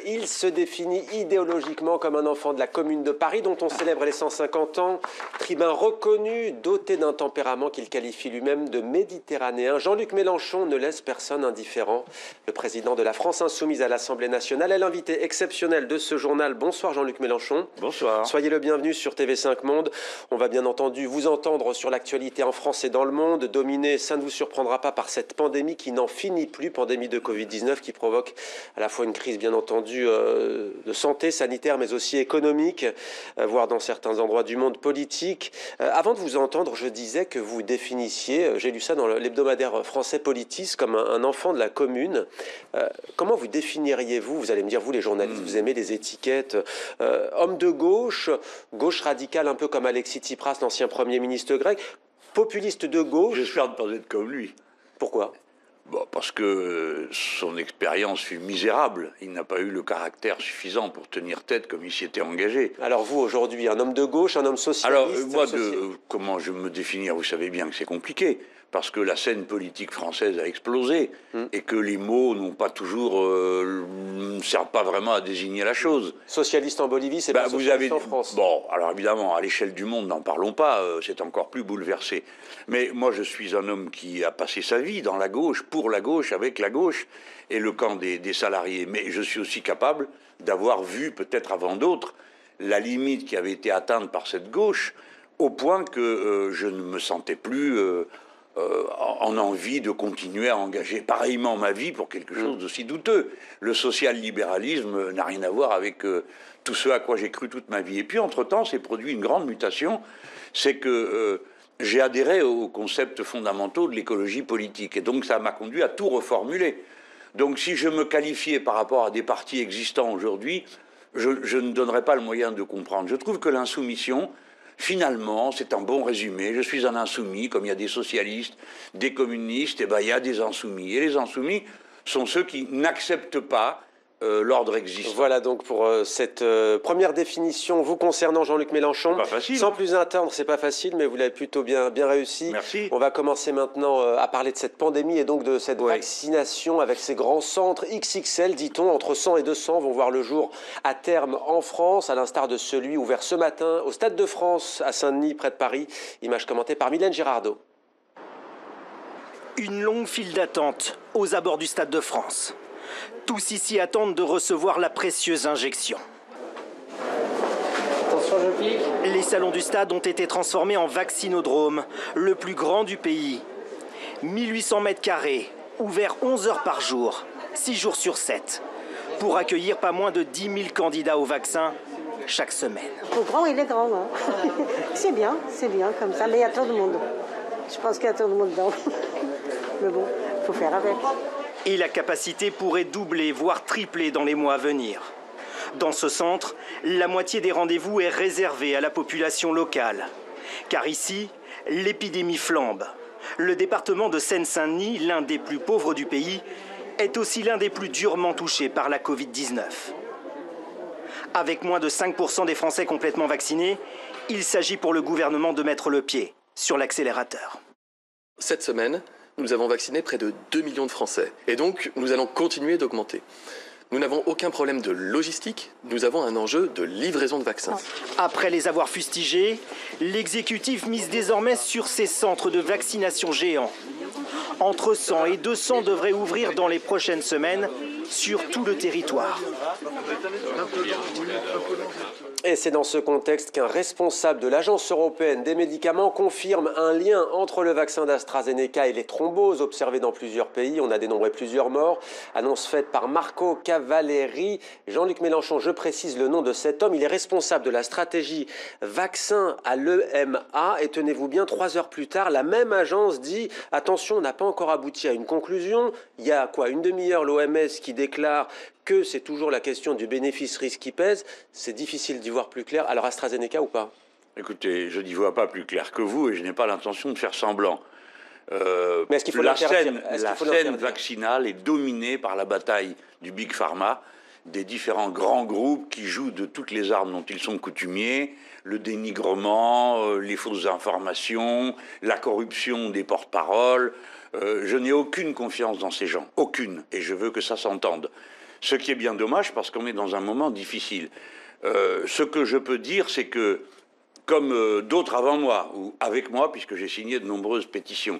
Il se définit idéologiquement comme un enfant de la Commune de Paris, dont on célèbre les 150 ans. Tribun reconnu, doté d'un tempérament qu'il qualifie lui-même de méditerranéen. Jean-Luc Mélenchon ne laisse personne indifférent. Le président de la France insoumise à l'Assemblée nationale est l'invité exceptionnel de ce journal. Bonsoir Jean-Luc Mélenchon. Bonsoir. Soyez le bienvenu sur TV5 Monde. On va bien entendu vous entendre sur l'actualité en France et dans le monde. Dominé, ça ne vous surprendra pas, par cette pandémie qui n'en finit plus, pandémie de Covid-19 qui provoque à la fois une crise bien entendu de santé sanitaire mais aussi économique, voire dans certains endroits du monde politique. Avant de vous entendre, je disais que vous définissiez, j'ai lu ça dans l'hebdomadaire français Politis, comme un enfant de la commune. Comment vous définiriez-vous? Vous allez me dire, vous les journalistes, vous aimez les étiquettes. Homme de gauche, gauche radicale, un peu comme Alexis Tsipras, l'ancien Premier ministre grec, populiste de gauche. J'espère ne pas être comme lui. Pourquoi? Bon, parce que son expérience fut misérable. Il n'a pas eu le caractère suffisant pour tenir tête comme il s'y était engagé. Alors vous, aujourd'hui, un homme de gauche, un homme socialiste? Alors, moi, comment je me définir? Vous savez bien que c'est compliqué. Parce que la scène politique française a explosé et que les mots n'ont pas toujours, ne servent pas vraiment à désigner la chose. Socialiste en Bolivie, c'est pas socialiste en France. Bon, alors évidemment, à l'échelle du monde, n'en parlons pas, c'est encore plus bouleversé. Mais moi, je suis un homme qui a passé sa vie dans la gauche, pour la gauche, avec la gauche et le camp des salariés. Mais je suis aussi capable d'avoir vu, peut-être avant d'autres, la limite qui avait été atteinte par cette gauche, au point que je ne me sentais plus en envie de continuer à engager pareillement ma vie pour quelque chose d'aussi douteux. Le social-libéralisme n'a rien à voir avec tout ce à quoi j'ai cru toute ma vie. Et puis, entre-temps, s'est produit une grande mutation, c'est que j'ai adhéré aux concepts fondamentaux de l'écologie politique. Et donc, ça m'a conduit à tout reformuler. Donc, si je me qualifiais par rapport à des partis existants aujourd'hui, je ne donnerais pas le moyen de comprendre. Je trouve que l'insoumission, finalement, c'est un bon résumé. Je suis un insoumis, comme il y a des socialistes, des communistes, et ben il y a des insoumis. Et les insoumis sont ceux qui n'acceptent pas l'ordre existant. Voilà donc pour cette première définition vous concernant, Jean-Luc Mélenchon. Pas facile, sans plus attendre, c'est pas facile, mais vous l'avez plutôt bien réussi. Merci. On va commencer maintenant à parler de cette pandémie et donc de cette vaccination avec ces grands centres XXL, dit-on, entre 100 et 200 vont voir le jour à terme en France, à l'instar de celui ouvert ce matin au Stade de France à Saint-Denis, près de Paris. Image commentée par Mylène Girardot. Une longue file d'attente aux abords du Stade de France. Tous ici attendent de recevoir la précieuse injection. Attention, je pique. Les salons du stade ont été transformés en vaccinodrome, le plus grand du pays. 1800 mètres carrés, ouvert 11 heures par jour, 6 jours sur 7, pour accueillir pas moins de 10 000 candidats au vaccin chaque semaine. Le grand, il est grand. Hein. C'est bien comme ça, mais il y a trop de monde. Je pense qu'il y a trop de monde dedans. Mais bon, il faut faire avec. Et la capacité pourrait doubler, voire tripler dans les mois à venir. Dans ce centre, la moitié des rendez-vous est réservée à la population locale. Car ici, l'épidémie flambe. Le département de Seine-Saint-Denis, l'un des plus pauvres du pays, est aussi l'un des plus durement touchés par la Covid-19. Avec moins de 5% des Français complètement vaccinés, il s'agit pour le gouvernement de mettre le pied sur l'accélérateur. Cette semaine, nous avons vacciné près de 2 millions de Français. Et donc, nous allons continuer d'augmenter. Nous n'avons aucun problème de logistique, nous avons un enjeu de livraison de vaccins. Après les avoir fustigés, l'exécutif mise désormais sur ces centres de vaccination géants. Entre 100 et 200 devraient ouvrir dans les prochaines semaines sur tout le territoire. Et c'est dans ce contexte qu'un responsable de l'Agence européenne des médicaments confirme un lien entre le vaccin d'AstraZeneca et les thromboses observées dans plusieurs pays. On a dénombré plusieurs morts. Annonce faite par Marco Cavalleri. Jean-Luc Mélenchon, je précise le nom de cet homme. Il est responsable de la stratégie vaccin à l'EMA. Et tenez-vous bien, 3 heures plus tard, la même agence dit « Attention, on n'a pas encore abouti à une conclusion ». Il y a une demi-heure, l'OMS qui déclare que c'est toujours la question du bénéfice-risque qui pèse. C'est difficile d'y voir plus clair. Alors AstraZeneca ou pas? Écoutez, je n'y vois pas plus clair que vous et je n'ai pas l'intention de faire semblant. Mais est-ce qu'il faut la scène vaccinale est dominée par la bataille du Big Pharma, des différents grands groupes qui jouent de toutes les armes dont ils sont coutumiers, le dénigrement, les fausses informations, la corruption des porte-paroles. Je n'ai aucune confiance dans ces gens, aucune, et je veux que ça s'entende. Ce qui est bien dommage parce qu'on est dans un moment difficile. Ce que je peux dire, c'est que, comme d'autres avant moi, ou avec moi, puisque j'ai signé de nombreuses pétitions,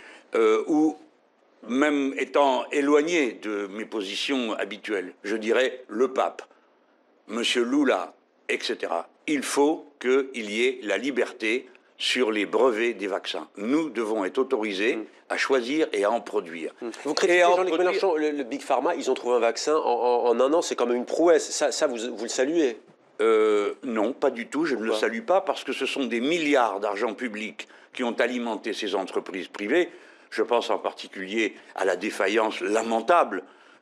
ou même étant éloigné de mes positions habituelles, je dirais le pape, Monsieur Lula, etc. Il faut qu'il y ait la liberté sur les brevets des vaccins. Nous devons être autorisés à choisir et à en produire. Vous critiquez Jean-Luc Mélenchon, le Big Pharma, ils ont trouvé un vaccin en un an, c'est quand même une prouesse. Ça vous le saluez? Non, pas du tout, je ne le salue pas, parce que ce sont des milliards d'argent public qui ont alimenté ces entreprises privées. Je pense en particulier à la défaillance lamentable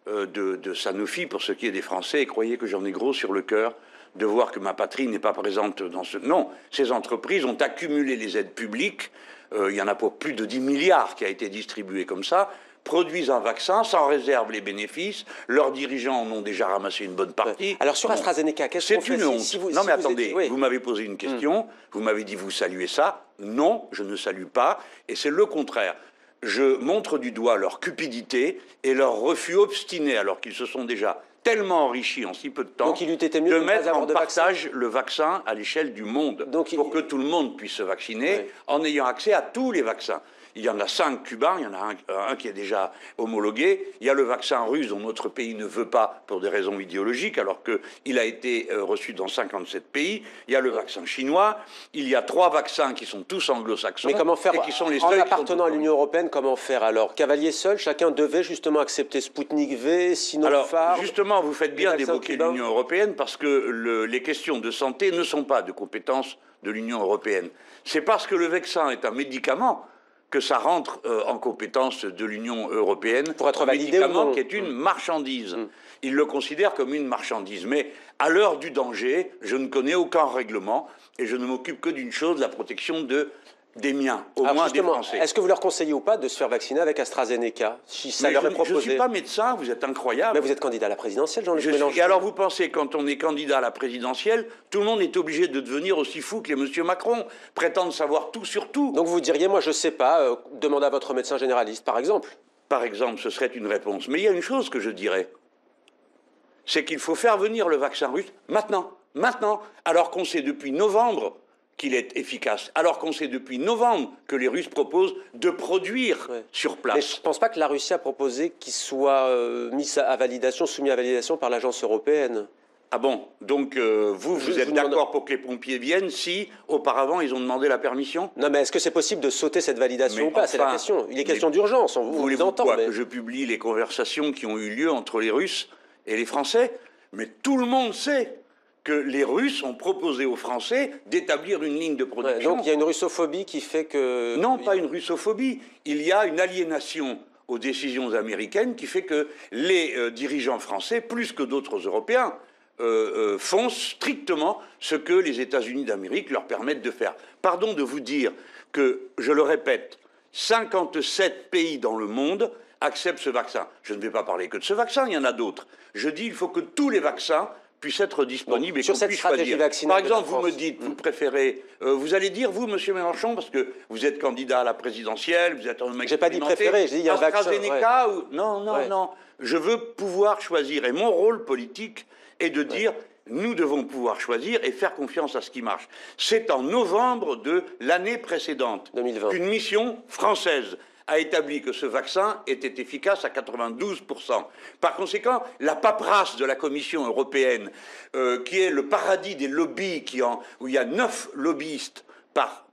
de Sanofi, pour ce qui est des Français, et croyez que j'en ai gros sur le cœur de voir que ma patrie n'est pas présente dans ce... Non, ces entreprises ont accumulé les aides publiques, il y en a pour plus de 10 milliards qui a été distribué comme ça, produisent un vaccin, s'en réservent les bénéfices, leurs dirigeants en ont déjà ramassé une bonne partie. Ouais. Alors sur AstraZeneca, qu'est-ce qu'on fait? C'est une honte. Non mais attendez, vous m'avez posé une question, vous m'avez dit vous saluez ça. Non, je ne salue pas, et c'est le contraire. Je montre du doigt leur cupidité et leur refus obstiné, alors qu'ils se sont déjà tellement enrichis en si peu de temps, donc, il eût été mieux de mettre en partage le vaccin à l'échelle du monde, donc, pour que tout le monde puisse se vacciner en ayant accès à tous les vaccins. Il y en a 5 cubains, il y en a un qui est déjà homologué. Il y a le vaccin russe dont notre pays ne veut pas pour des raisons idéologiques, alors qu'il a été reçu dans 57 pays. Il y a le vaccin chinois. Il y a 3 vaccins qui sont tous anglo-saxons. Mais comment faire, et qui sont les en seuls appartenant à l'Union européenne, comment faire alors? Cavalier seul, chacun devait justement accepter Sputnik V, Sinopharm. Alors, justement, vous faites bien d'évoquer l'Union européenne, parce que les questions de santé ne sont pas de compétence de l'Union européenne. C'est parce que le vaccin est un médicament que ça rentre en compétence de l'Union européenne, pour être validé, un médicament qui est une marchandise. Ils le considèrent comme une marchandise. Mais à l'heure du danger, je ne connais aucun règlement et je ne m'occupe que d'une chose, la protection des miens, au moins des Français. Est-ce que vous leur conseillez ou pas de se faire vacciner avec AstraZeneca, si ça leur est proposé? Je ne suis pas médecin, vous êtes incroyable. Mais vous êtes candidat à la présidentielle, Jean-Luc Mélenchon. Et alors vous pensez, quand on est candidat à la présidentielle, tout le monde est obligé de devenir aussi fou que les monsieur Macron, prétendre savoir tout sur tout. Donc vous diriez, moi je ne sais pas, demandez à votre médecin généraliste, par exemple. Par exemple, ce serait une réponse. Mais il y a une chose que je dirais, c'est qu'il faut faire venir le vaccin russe maintenant, alors qu'on sait depuis novembre qu'il est efficace, alors qu'on sait depuis novembre que les Russes proposent de produire sur place. Mais je ne pense pas que la Russie a proposé qu'il soit soumis à validation par l'agence européenne. Ah bon? Donc vous êtes d'accord pour que les pompiers viennent si, auparavant, ils ont demandé la permission? Non, mais est-ce que c'est possible de sauter cette validation ou pas? C'est la question. Il est question d'urgence, on vous entend. Que je publie les conversations qui ont eu lieu entre les Russes et les Français? Mais tout le monde sait que les Russes ont proposé aux Français d'établir une ligne de production. Donc il y a une russophobie qui fait que... Non, pas une russophobie. Il y a une aliénation aux décisions américaines qui fait que les dirigeants français, plus que d'autres Européens, font strictement ce que les États-Unis d'Amérique leur permettent de faire. Pardon de vous dire que, je le répète, 57 pays dans le monde acceptent ce vaccin. Je ne vais pas parler que de ce vaccin, il y en a d'autres. Je dis qu'il faut que tous les vaccins puissent être disponibles et qu'on puisse choisir. Par exemple, vous me dites, vous préférez... vous allez dire, vous, monsieur Mélenchon, parce que vous êtes candidat à la présidentielle, vous êtes un mec... J'ai pas dit préféré, j'ai dit il y a un vaccin. AstraZeneca ou... Non. Je veux pouvoir choisir. Et mon rôle politique est de dire... Nous devons pouvoir choisir et faire confiance à ce qui marche. C'est en novembre de l'année précédente qu'une mission française a établi que ce vaccin était efficace à 92%. Par conséquent, la paperasse de la Commission européenne, qui est le paradis des lobbies, où il y a 9 lobbyistes par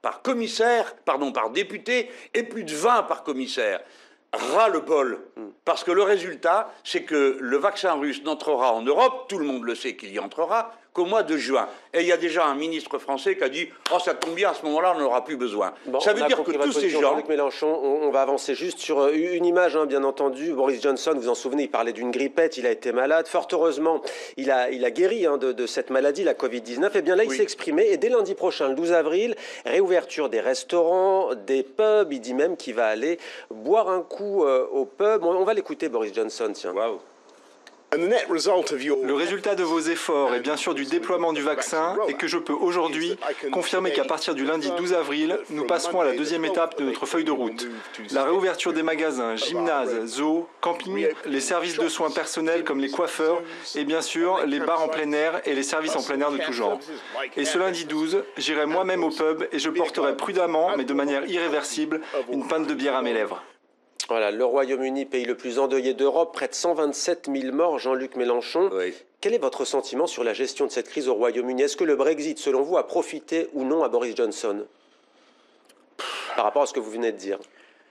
député et plus de 20 par commissaire, ras le bol, parce que le résultat, c'est que le vaccin russe n'entrera en Europe, tout le monde le sait qu'il y entrera, qu'au mois de juin. Et il y a déjà un ministre français qui a dit « Oh, ça tombe bien, à ce moment-là, on n'en aura plus besoin. Bon, » Ça veut dire que tous ces gens... Jean-Luc Mélenchon, on va avancer juste sur une image, bien entendu. Boris Johnson, vous en souvenez, il parlait d'une grippette, il a été malade. Fort heureusement, il a guéri de cette maladie, la Covid-19. Et bien là, il s'est exprimé. Et dès lundi prochain, le 12 avril, réouverture des restaurants, des pubs. Il dit même qu'il va aller boire un coup au pub. On va l'écouter, Boris Johnson, tiens. Waouh. Le résultat de vos efforts et bien sûr du déploiement du vaccin est que je peux aujourd'hui confirmer qu'à partir du lundi 12 avril, nous passerons à la deuxième étape de notre feuille de route. La réouverture des magasins, gymnases, zoos, campings, les services de soins personnels comme les coiffeurs et bien sûr les bars en plein air et les services en plein air de tout genre. Et ce lundi 12, j'irai moi-même au pub et je porterai prudemment, mais de manière irréversible, une pinte de bière à mes lèvres. Voilà, le Royaume-Uni, pays le plus endeuillé d'Europe, près de 127 000 morts, Jean-Luc Mélenchon. Oui. Quel est votre sentiment sur la gestion de cette crise au Royaume-Uni? Est-ce que le Brexit, selon vous, a profité ou non à Boris Johnson? Par rapport à ce que vous venez de dire.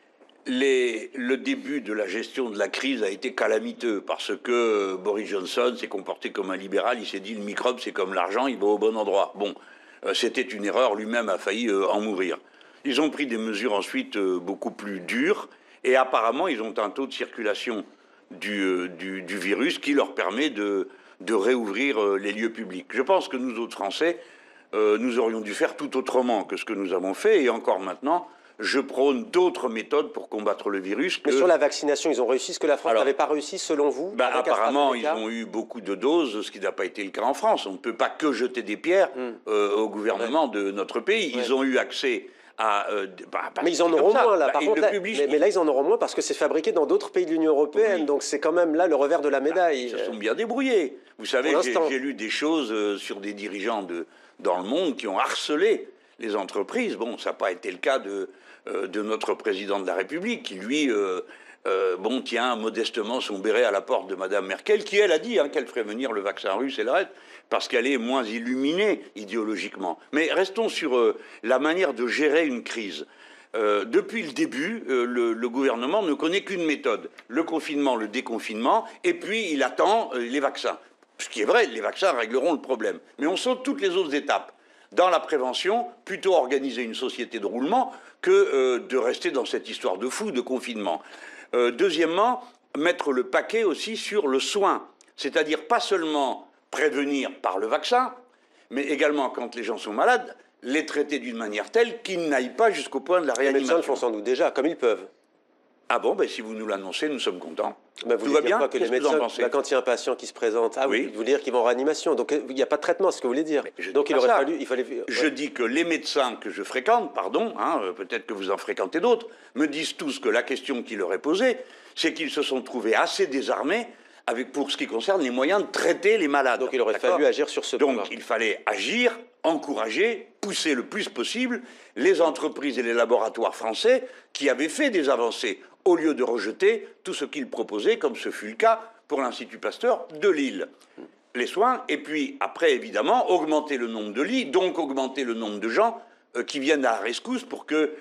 Le début de la gestion de la crise a été calamiteux parce que Boris Johnson s'est comporté comme un libéral. Il s'est dit le microbe c'est comme l'argent, il va au bon endroit. Bon, c'était une erreur, lui-même a failli en mourir. Ils ont pris des mesures ensuite beaucoup plus dures. Et apparemment, ils ont un taux de circulation du virus qui leur permet de réouvrir les lieux publics. Je pense que nous autres Français, nous aurions dû faire tout autrement que ce que nous avons fait. Et encore maintenant, je prône d'autres méthodes pour combattre le virus. Mais sur la vaccination, ils ont réussi ce que la France n'avait pas réussi, selon vous? Apparemment, ils ont eu beaucoup de doses, ce qui n'a pas été le cas en France. On ne peut pas que jeter des pierres au gouvernement de notre pays. Ils ont eu accès... mais ils en auront moins là. Par contre, mais là, ils en auront moins parce que c'est fabriqué dans d'autres pays de l'Union européenne. Oui. Donc c'est quand même là le revers de la médaille. Ils se sont bien débrouillés. Vous savez, j'ai lu des choses sur des dirigeants dans le monde qui ont harcelé les entreprises. Bon, ça n'a pas été le cas de notre président de la République qui, lui, tient modestement son béret à la porte de Mme Merkel, qui, elle, a dit qu'elle ferait venir le vaccin russe et le reste, parce qu'elle est moins illuminée idéologiquement. Mais restons sur la manière de gérer une crise. Depuis le début, le gouvernement ne connaît qu'une méthode, le confinement, le déconfinement, et puis il attend les vaccins. Ce qui est vrai, les vaccins régleront le problème. Mais on saute toutes les autres étapes. Dans la prévention, plutôt organiser une société de roulement que de rester dans cette histoire de fou de confinement. Deuxièmement, mettre le paquet aussi sur le soin, c'est-à-dire pas seulement prévenir par le vaccin, mais également, quand les gens sont malades, les traiter d'une manière telle qu'ils n'aillent pas jusqu'au point de la réanimation. Les médecins le font sans doute déjà, comme ils peuvent. Ah bon, si vous nous l'annoncez, nous sommes contents. Vous tout va bien que les médecins, quand il y a un patient qui se présente, oui. Vous dire qu'ils vont en réanimation, donc il n'y a pas de traitement, c'est ce que vous voulez dire. Donc il fallait... Je dis que les médecins que je fréquente, peut-être que vous en fréquentez d'autres, me disent tous que la question qui leur est posée, c'est qu'ils se sont trouvés assez désarmés pour ce qui concerne les moyens de traiter les malades. Donc il aurait fallu agir sur ce point-là. Donc il fallait agir, encourager, pousser le plus possible les entreprises et les laboratoires français qui avaient fait des avancées, au lieu de rejeter tout ce qu'ils proposaient, comme ce fut le cas pour l'Institut Pasteur de Lille. Les soins, et puis après, évidemment, augmenter le nombre de lits, donc augmenter le nombre de gens qui viennent à la rescousse pour que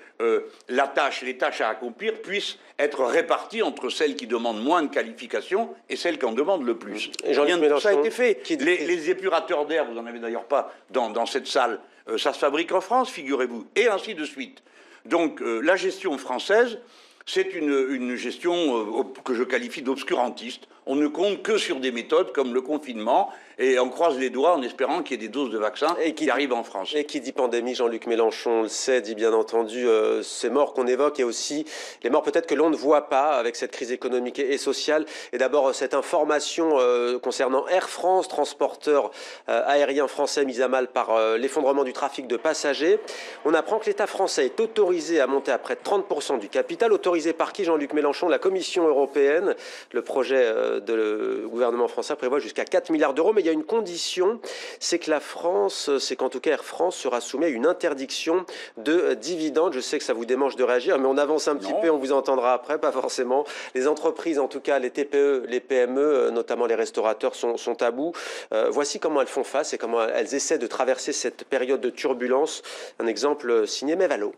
les tâches à accomplir puissent être réparties entre celles qui demandent moins de qualification et celles qui en demandent le plus. Rien de tout ça a été fait. Les épurateurs d'air, vous n'en avez d'ailleurs pas dans cette salle, ça se fabrique en France, figurez-vous, et ainsi de suite. Donc la gestion française, c'est une gestion que je qualifie d'obscurantiste. On ne compte que sur des méthodes comme le confinement et on croise les doigts en espérant qu'il y ait des doses de vaccins qui arrivent en France. Et qui dit pandémie, Jean-Luc Mélenchon le sait, dit bien entendu ces morts qu'on évoque et aussi les morts peut-être que l'on ne voit pas avec cette crise économique et sociale. Et d'abord cette information concernant Air France, transporteur aérien français mis à mal par l'effondrement du trafic de passagers. On apprend que l'État français est autorisé à monter à près de 30% du capital. Autorisé par qui, Jean-Luc Mélenchon? La Commission européenne. Le projet du gouvernement français prévoit jusqu'à 4 milliards d'euros, mais il y a une condition, c'est que la France, c'est qu'en tout cas Air France sera soumis à une interdiction de dividendes. Je sais que ça vous démange de réagir, mais on avance un petit peu, on vous entendra après, pas forcément. Les entreprises, en tout cas les TPE, les PME, notamment les restaurateurs, sont à bout. Voici comment elles font face et comment elles essaient de traverser cette période de turbulence. Un exemple signé Mévalo.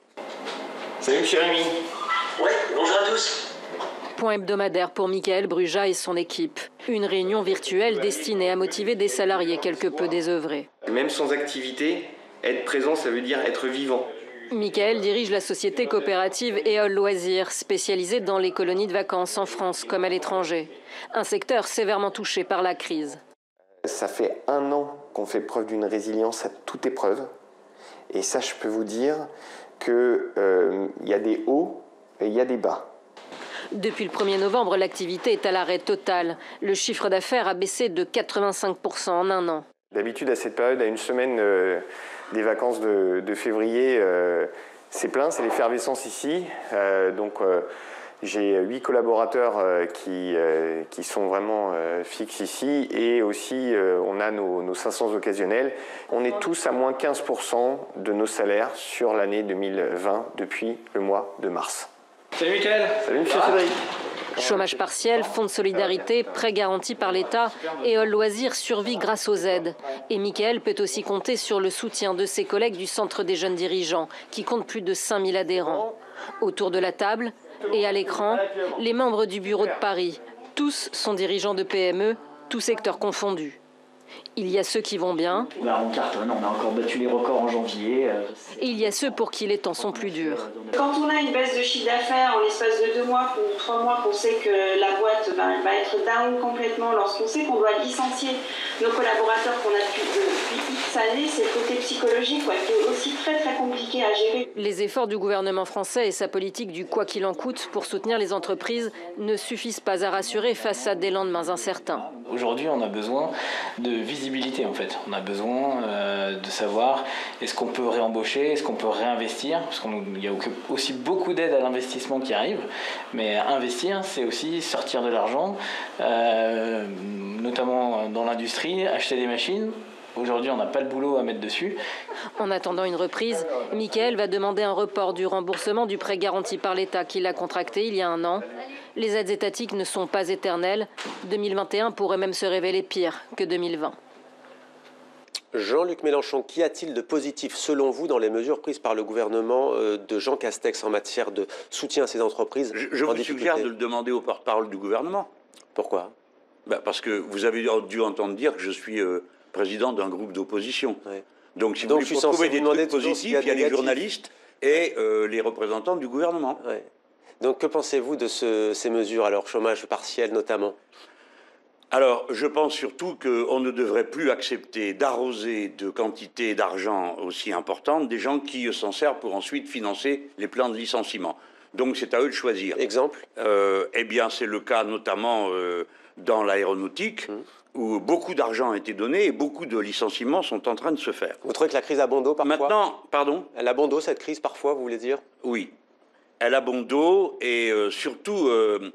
Salut Jérémy. Ouais, bonjour à tous. Point hebdomadaire pour Michael Bruja et son équipe. Une réunion virtuelle destinée à motiver des salariés quelque peu désœuvrés. Même sans activité, être présent, ça veut dire être vivant. Michael dirige la société coopérative Éole Loisirs, spécialisée dans les colonies de vacances en France comme à l'étranger. Un secteur sévèrement touché par la crise. Ça fait 1 an qu'on fait preuve d'une résilience à toute épreuve. Et ça, je peux vous dire qu'il y a des hauts et il y a des bas. Depuis le 1er novembre, l'activité est à l'arrêt total. Le chiffre d'affaires a baissé de 85% en un an. D'habitude, à cette période, à une semaine des vacances de février, c'est plein, c'est l'effervescence ici. J'ai 8 collaborateurs qui sont vraiment fixes ici et aussi on a nos 500 occasionnels. On est tous à moins 15% de nos salaires sur l'année 2020 depuis le mois de mars. Salut Mickaël. Salut Monsieur Cédric. Chômage partiel, fonds de solidarité, prêts garantis par l'État, Éole Loisirs survit grâce aux aides. Et Mickaël peut aussi compter sur le soutien de ses collègues du Centre des jeunes dirigeants, qui compte plus de 5000 adhérents. Autour de la table et à l'écran, les membres du bureau de Paris. Tous sont dirigeants de PME, tous secteurs confondus. Il y a ceux qui vont bien. On cartonne, on a encore battu les records en janvier. Et il y a ceux pour qui les temps sont plus durs. Quand on a une baisse de chiffre d'affaires en l'espace de 2 mois ou 3 mois, qu'on sait que la boîte va être down complètement, lorsqu'on sait qu'on doit licencier nos collaborateurs qu'on a depuis X années, c'est le côté psychologique qui est aussi très très compliqué à gérer. Les efforts du gouvernement français et sa politique du quoi qu'il en coûte pour soutenir les entreprises ne suffisent pas à rassurer face à des lendemains incertains. Aujourd'hui, on a besoin de visibilité en fait. On a besoin de savoir est-ce qu'on peut réembaucher, est-ce qu'on peut réinvestir, parce qu'il y a aussi beaucoup d'aides à l'investissement qui arrivent. Mais investir, c'est aussi sortir de l'argent, notamment dans l'industrie, acheter des machines. Aujourd'hui, on n'a pas le boulot à mettre dessus. En attendant une reprise, Mickaël va demander un report du remboursement du prêt garanti par l'État qu'il a contracté il y a un an. Les aides étatiques ne sont pas éternelles. 2021 pourrait même se révéler pire que 2020. Jean-Luc Mélenchon, qu'y a-t-il de positif selon vous dans les mesures prises par le gouvernement de Jean Castex en matière de soutien à ces entreprises? Je vous suggère de le demander au porte-parole du gouvernement. Pourquoi? Parce que vous avez dû entendre dire que je suis président d'un groupe d'opposition. Ouais. Donc si vous voulez trouver des trucs positifs, il y a les journalistes et les représentants du gouvernement. Ouais. Donc que pensez-vous de ces mesures, alors chômage partiel notamment? Alors, je pense surtout qu'on ne devrait plus accepter d'arroser de quantités d'argent aussi importantes des gens qui s'en servent pour ensuite financer les plans de licenciement. Donc, c'est à eux de choisir. Exemple? Eh bien, c'est le cas notamment dans l'aéronautique, où beaucoup d'argent a été donné et beaucoup de licenciements sont en train de se faire. Vous trouvez que la crise a bon dos parfois? Maintenant, pardon? Elle a bon dos, cette crise, parfois, vous voulez dire? Oui. Elle a bon dos et surtout...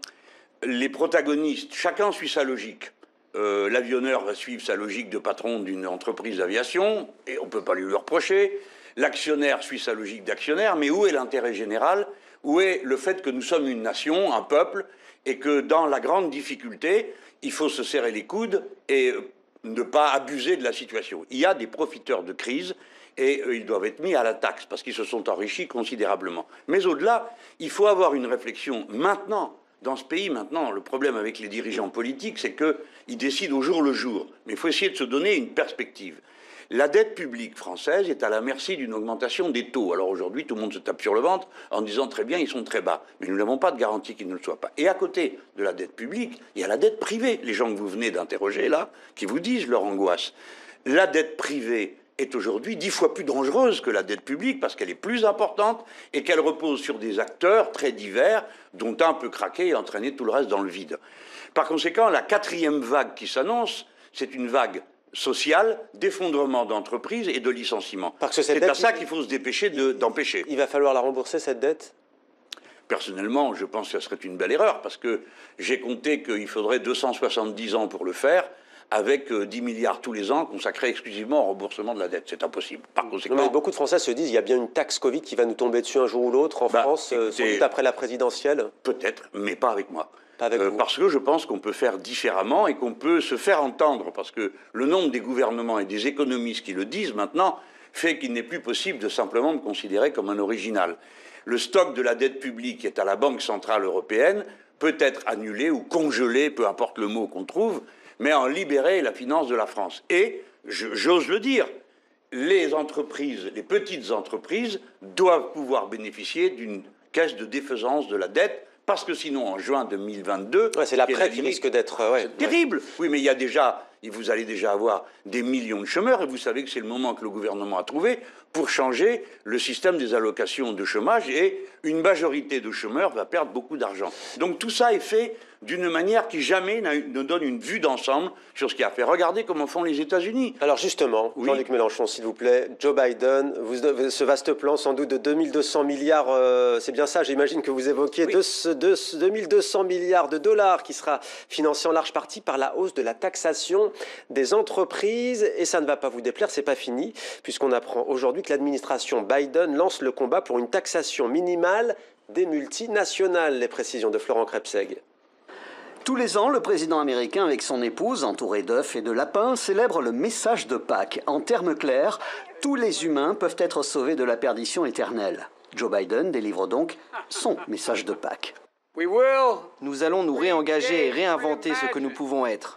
les protagonistes, chacun suit sa logique. L'avionneur va suivre sa logique de patron d'une entreprise d'aviation, et on ne peut pas lui le reprocher. L'actionnaire suit sa logique d'actionnaire, mais où est l'intérêt général? Où est le fait que nous sommes une nation, un peuple, et que dans la grande difficulté, il faut se serrer les coudes et ne pas abuser de la situation. Il y a des profiteurs de crise, et ils doivent être mis à la taxe, parce qu'ils se sont enrichis considérablement. Mais au-delà, il faut avoir une réflexion maintenant. Dans ce pays, maintenant, le problème avec les dirigeants politiques, c'est qu'ils décident au jour le jour. Mais il faut essayer de se donner une perspective. La dette publique française est à la merci d'une augmentation des taux. Alors aujourd'hui, tout le monde se tape sur le ventre en disant très bien, ils sont très bas. Mais nous n'avons pas de garantie qu'ils ne le soient pas. Et à côté de la dette publique, il y a la dette privée. Les gens que vous venez d'interroger là, qui vous disent leur angoisse. La dette privée est aujourd'hui 10 fois plus dangereuse que la dette publique parce qu'elle est plus importante et qu'elle repose sur des acteurs très divers dont un peut craquer et entraîner tout le reste dans le vide. Par conséquent, la 4e vague qui s'annonce, c'est une vague sociale d'effondrement d'entreprises et de licenciements. C'est à ça qu'il faut se dépêcher d'empêcher. Il va falloir la rembourser, cette dette? Personnellement, je pense que ce serait une belle erreur parce que j'ai compté qu'il faudrait 270 ans pour le faire, avec 10 milliards tous les ans consacrés exclusivement au remboursement de la dette. C'est impossible. Par conséquent... Non, mais beaucoup de Français se disent qu'il y a bien une taxe Covid qui va nous tomber dessus un jour ou l'autre en France, sans doute après la présidentielle. Peut-être, mais pas avec moi. Pas avec vous. Parce que je pense qu'on peut faire différemment et qu'on peut se faire entendre. Parce que le nombre des gouvernements et des économistes qui le disent maintenant fait qu'il n'est plus possible de simplement me considérer comme un original. Le stock de la dette publique qui est à la Banque Centrale Européenne peut être annulé ou congelé, peu importe le mot qu'on trouve, mais en libérer la finance de la France. Et, j'ose le dire, les entreprises, les petites entreprises, doivent pouvoir bénéficier d'une caisse de défaisance de la dette, parce que sinon, en juin 2022... c'est l'après qui risque d'être... terrible. Oui, mais il y a déjà et vous allez déjà avoir des millions de chômeurs, et vous savez que c'est le moment que le gouvernement a trouvé pour changer le système des allocations de chômage, et une majorité de chômeurs va perdre beaucoup d'argent. Donc tout ça est fait d'une manière qui jamais ne donne une vue d'ensemble sur ce qui a fait. Regardez comment font les États-Unis. Alors justement, oui. Jean-Luc Mélenchon, s'il vous plaît, Joe Biden, ce vaste plan sans doute de 2200 milliards, c'est bien ça, j'imagine que vous évoquiez, oui. 2200 milliards de dollars qui sera financé en large partie par la hausse de la taxation des entreprises. Et ça ne va pas vous déplaire, c'est pas fini, puisqu'on apprend aujourd'hui que l'administration Biden lance le combat pour une taxation minimale des multinationales. Les précisions de Florent Krebseg. Tous les ans, le président américain, avec son épouse, entouré d'œufs et de lapins, célèbre le message de Pâques. En termes clairs, tous les humains peuvent être sauvés de la perdition éternelle. Joe Biden délivre donc son message de Pâques. Nous allons nous réengager et réinventer ce que nous pouvons être.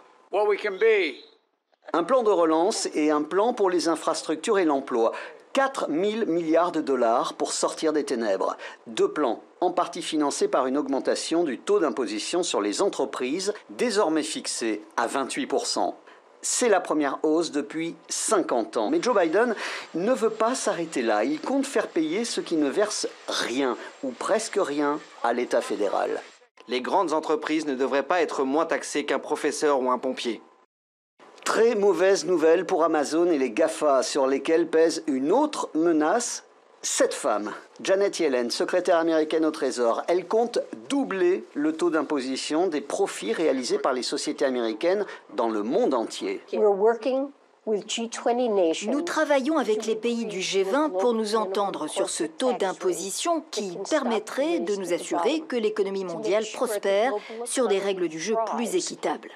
Un plan de relance et un plan pour les infrastructures et l'emploi. 4 000 milliards de dollars pour sortir des ténèbres. 2 plans, en partie financés par une augmentation du taux d'imposition sur les entreprises, désormais fixé à 28%. C'est la première hausse depuis 50 ans. Mais Joe Biden ne veut pas s'arrêter là. Il compte faire payer ceux qui ne versent rien, ou presque rien, à l'État fédéral. Les grandes entreprises ne devraient pas être moins taxées qu'un professeur ou un pompier. Très mauvaise nouvelle pour Amazon et les GAFA, sur lesquels pèse une autre menace. Cette femme, Janet Yellen, secrétaire américaine au Trésor, elle compte doubler le taux d'imposition des profits réalisés par les sociétés américaines dans le monde entier. Nous travaillons avec les pays du G20 pour nous entendre sur ce taux d'imposition qui permettrait de nous assurer que l'économie mondiale prospère sur des règles du jeu plus équitables.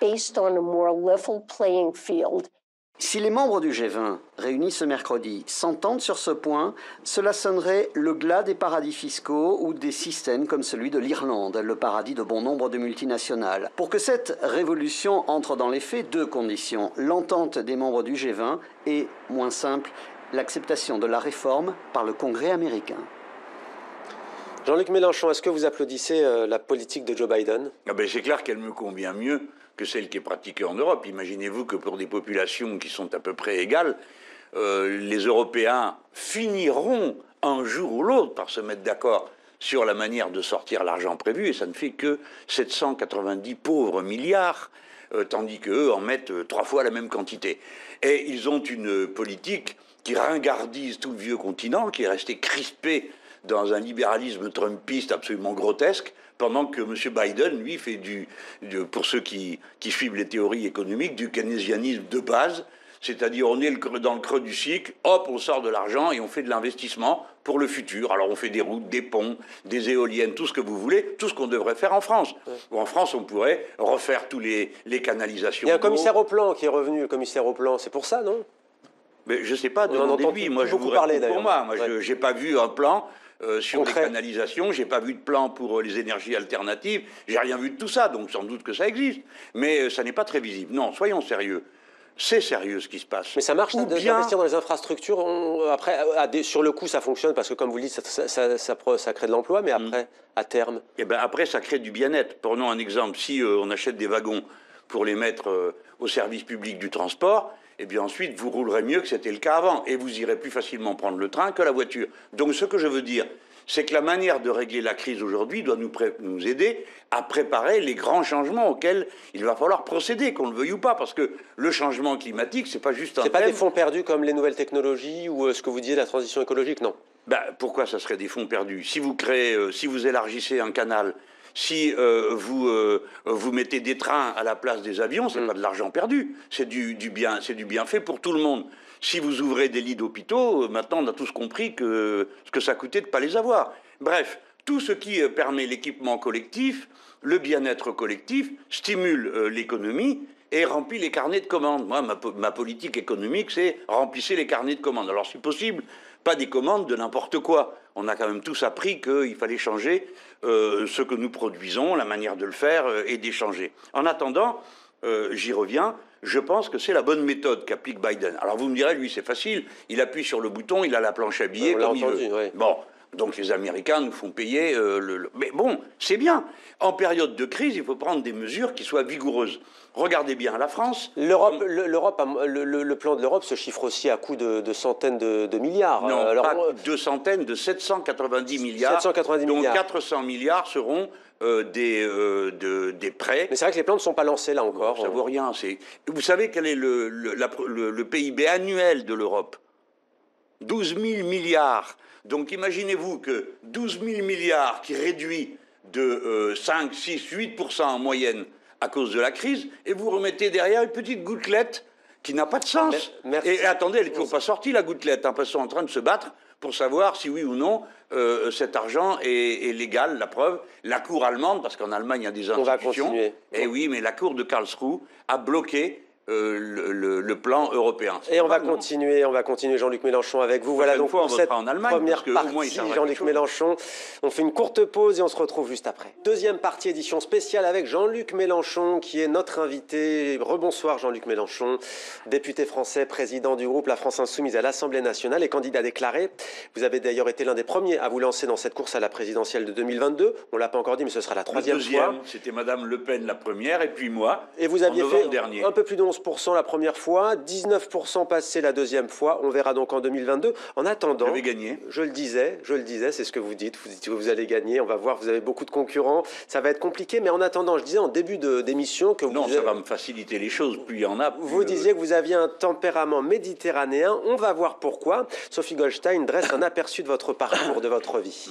Si les membres du G20, réunis ce mercredi, s'entendent sur ce point, cela sonnerait le glas des paradis fiscaux ou des systèmes comme celui de l'Irlande, le paradis de bon nombre de multinationales. Pour que cette révolution entre dans les faits, 2 conditions. L'entente des membres du G20 et, moins simple, l'acceptation de la réforme par le Congrès américain. Jean-Luc Mélenchon, est-ce que vous applaudissez la politique de Joe Biden ? C'est clair qu'elle me convient mieux que celle qui est pratiquée en Europe. Imaginez-vous que pour des populations qui sont à peu près égales, les Européens finiront un jour ou l'autre par se mettre d'accord sur la manière de sortir l'argent prévu, et ça ne fait que 790 pauvres milliards, tandis qu'eux en mettent 3 fois la même quantité. Et ils ont une politique qui ringardise tout le vieux continent, qui est resté crispé dans un libéralisme trumpiste absolument grotesque, pendant que M. Biden, lui, fait pour ceux qui suivent les théories économiques, du keynésianisme de base, c'est-à-dire on est dans le creux du cycle, hop, on sort de l'argent et on fait de l'investissement pour le futur. Alors on fait des routes, des ponts, des éoliennes, tout ce que vous voulez, tout ce qu'on devrait faire en France. Ou en France, on pourrait refaire tous les canalisations. Il y a un commissaire au plan qui est revenu, le commissaire au plan, c'est pour ça, non ? Mais je ne sais pas, demandez-lui. Moi, je vous réponds pour moi. Moi, je n'ai pas vu un plan sur les canalisations, j'ai pas vu de plan pour les énergies alternatives, j'ai rien vu de tout ça, donc sans doute que ça existe, mais ça n'est pas très visible. Non, soyons sérieux. C'est sérieux ce qui se passe. Mais ça marche d'investir dans les infrastructures. Après, sur le coup, ça fonctionne parce que, comme vous le dites, ça crée de l'emploi, mais après, à terme. Après, ça crée du bien-être. Prenons un exemple. Si on achète des wagons pour les mettre au service public du transport, et bien ensuite, vous roulerez mieux que c'était le cas avant. Et vous irez plus facilement prendre le train que la voiture. Donc, ce que je veux dire, c'est que la manière de régler la crise aujourd'hui doit nous aider à préparer les grands changements auxquels il va falloir procéder, qu'on le veuille ou pas. Parce que le changement climatique, c'est pas juste un thème. C'est pas des fonds perdus comme les nouvelles technologies ou ce que vous disiez, la transition écologique, non. Pourquoi ça serait des fonds perdus ? Si vous si vous élargissez un canal, si vous mettez des trains à la place des avions, c'est pas de l'argent perdu, c'est du bienfait pour tout le monde. Si vous ouvrez des lits d'hôpitaux, maintenant on a tous compris ce que ça coûtait de ne pas les avoir. Bref, tout ce qui permet l'équipement collectif, le bien-être collectif, stimule l'économie et remplit les carnets de commandes. Moi, ma politique économique, c'est remplissez les carnets de commandes. Alors, si possible, pas des commandes de n'importe quoi. On a quand même tous appris qu'il fallait changer ce que nous produisons, la manière de le faire et d'échanger. En attendant, j'y reviens, je pense que c'est la bonne méthode qu'applique Biden. Alors vous me direz, lui c'est facile, il appuie sur le bouton, il a la planche à billets comme il veut. Oui. Bon, Donc les Américains nous font payer Mais bon, c'est bien. En période de crise, il faut prendre des mesures qui soient vigoureuses. Regardez bien la France. Le plan de l'Europe se chiffre aussi à coût de centaines de milliards. Non, pas de centaines, de 790 milliards. 790 dont milliards. 400 milliards seront des prêts. Mais c'est vrai que les plans ne sont pas lancés là encore. Ça ne vaut rien. Vous savez quel est le PIB annuel de l'Europe? 12 000 milliards. Donc imaginez-vous que 12 000 milliards qui réduit de 5, 6, 8% en moyenne à cause de la crise, et vous remettez derrière une petite gouttelette qui n'a pas de sens. Et attendez, elle n'est toujours pas sortie, la gouttelette, parce qu'ils sont en train de se battre pour savoir si oui ou non cet argent est légal. La preuve, la Cour allemande, parce qu'en Allemagne il y a des institutions. On va continuer. Et oui, mais la Cour de Karlsruhe a bloqué le plan européen. Et on va continuer, Jean-Luc Mélenchon, avec vous. Voilà donc pour cette première partie, Jean-Luc Mélenchon. On fait une courte pause et on se retrouve juste après. Deuxième partie, édition spéciale avec Jean-Luc Mélenchon, qui est notre invité. Rebonsoir Jean-Luc Mélenchon, député français, président du groupe La France Insoumise à l'Assemblée nationale et candidat déclaré. Vous avez d'ailleurs été l'un des premiers à vous lancer dans cette course à la présidentielle de 2022. On ne l'a pas encore dit, mais ce sera la troisième fois. C'était Madame Le Pen la première, et puis moi, et vous aviez fait dernier. Un peu plus de 11% la première fois, 19% passé la deuxième fois. On verra donc en 2022. En attendant, j'avais gagné. Je le disais, c'est ce que vous dites. Vous dites que vous allez gagner. On va voir, vous avez beaucoup de concurrents. Ça va être compliqué, mais en attendant, je disais en début d'émission que non, ça va me faciliter les choses. Plus il y en a. Vous disiez que vous aviez un tempérament méditerranéen. On va voir pourquoi. Sophie Goldstein dresse un aperçu de votre parcours, de votre vie.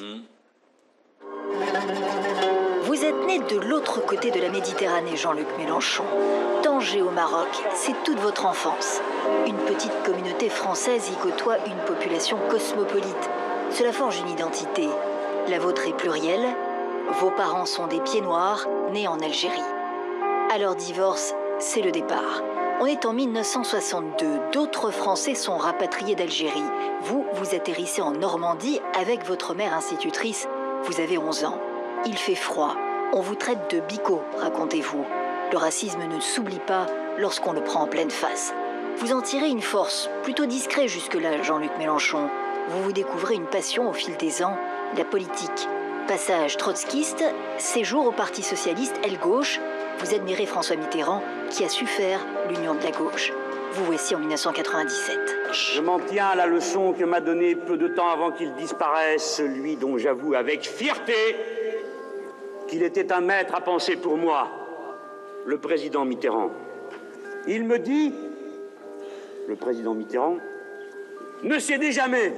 Vous êtes né de l'autre côté de la Méditerranée, Jean-Luc Mélenchon. Tanger au Maroc, c'est toute votre enfance. Une petite communauté française y côtoie une population cosmopolite. Cela forge une identité. La vôtre est plurielle. Vos parents sont des pieds noirs, nés en Algérie. À leur divorce, c'est le départ. On est en 1962. D'autres Français sont rapatriés d'Algérie. Vous atterrissez en Normandie avec votre mère institutrice. Vous avez 11 ans. Il fait froid. On vous traite de bico, racontez-vous. Le racisme ne s'oublie pas lorsqu'on le prend en pleine face. Vous en tirez une force, plutôt discret jusque-là, Jean-Luc Mélenchon. Vous découvrez une passion au fil des ans, la politique. Passage trotskiste, séjour au Parti socialiste, aile gauche. Vous admirez François Mitterrand, qui a su faire l'union de la gauche. Vous voici en 1997. Je m'en tiens à la leçon que m'a donnée peu de temps avant qu'il disparaisse, celui dont j'avoue avec fierté qu'il était un maître à penser pour moi, le président Mitterrand. Il me dit, le président Mitterrand, ne cédez jamais.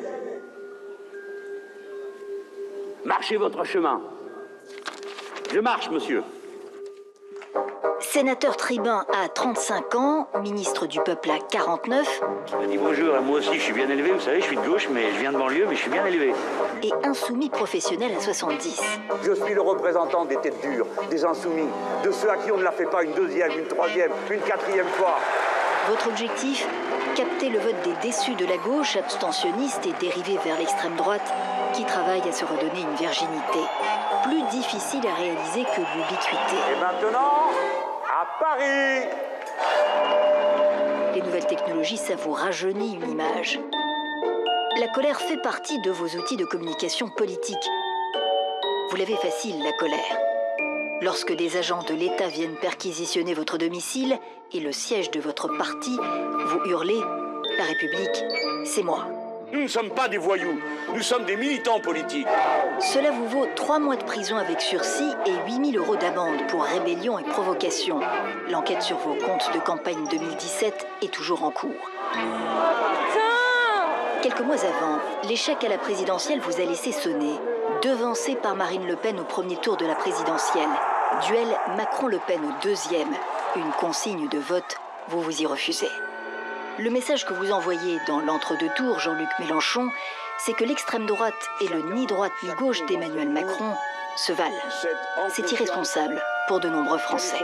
Marchez votre chemin. Je marche, monsieur. Sénateur tribun à 35 ans, ministre du Peuple à 49. Je dis bonjour, moi aussi je suis bien élevé, vous savez, je suis de gauche, mais je viens de banlieue, mais je suis bien élevé. Et insoumis professionnel à 70. Je suis le représentant des têtes dures, des insoumis, de ceux à qui on ne la fait pas une deuxième, une troisième, une quatrième fois. Votre objectif ? Capter le vote des déçus de la gauche, abstentionniste et dérivé vers l'extrême droite, qui travaille à se redonner une virginité. Plus difficile à réaliser que l'ubiquité. Et maintenant, à Paris! Les nouvelles technologies, ça vous rajeunit une image. La colère fait partie de vos outils de communication politique. Vous l'avez facile, la colère. Lorsque des agents de l'État viennent perquisitionner votre domicile et le siège de votre parti, vous hurlez « La République, c'est moi ». Nous ne sommes pas des voyous, nous sommes des militants politiques. Cela vous vaut 3 mois de prison avec sursis et 8 000 € d'amende pour rébellion et provocation. L'enquête sur vos comptes de campagne 2017 est toujours en cours. Quelques mois avant, l'échec à la présidentielle vous a laissé sonner. Devancé par Marine Le Pen au premier tour de la présidentielle. Duel Macron-Le Pen au deuxième. Une consigne de vote, vous vous y refusez. Le message que vous envoyez dans l'entre-deux tours, Jean-Luc Mélenchon, c'est que l'extrême droite et le ni droite ni gauche d'Emmanuel Macron se valent. C'est irresponsable pour de nombreux Français.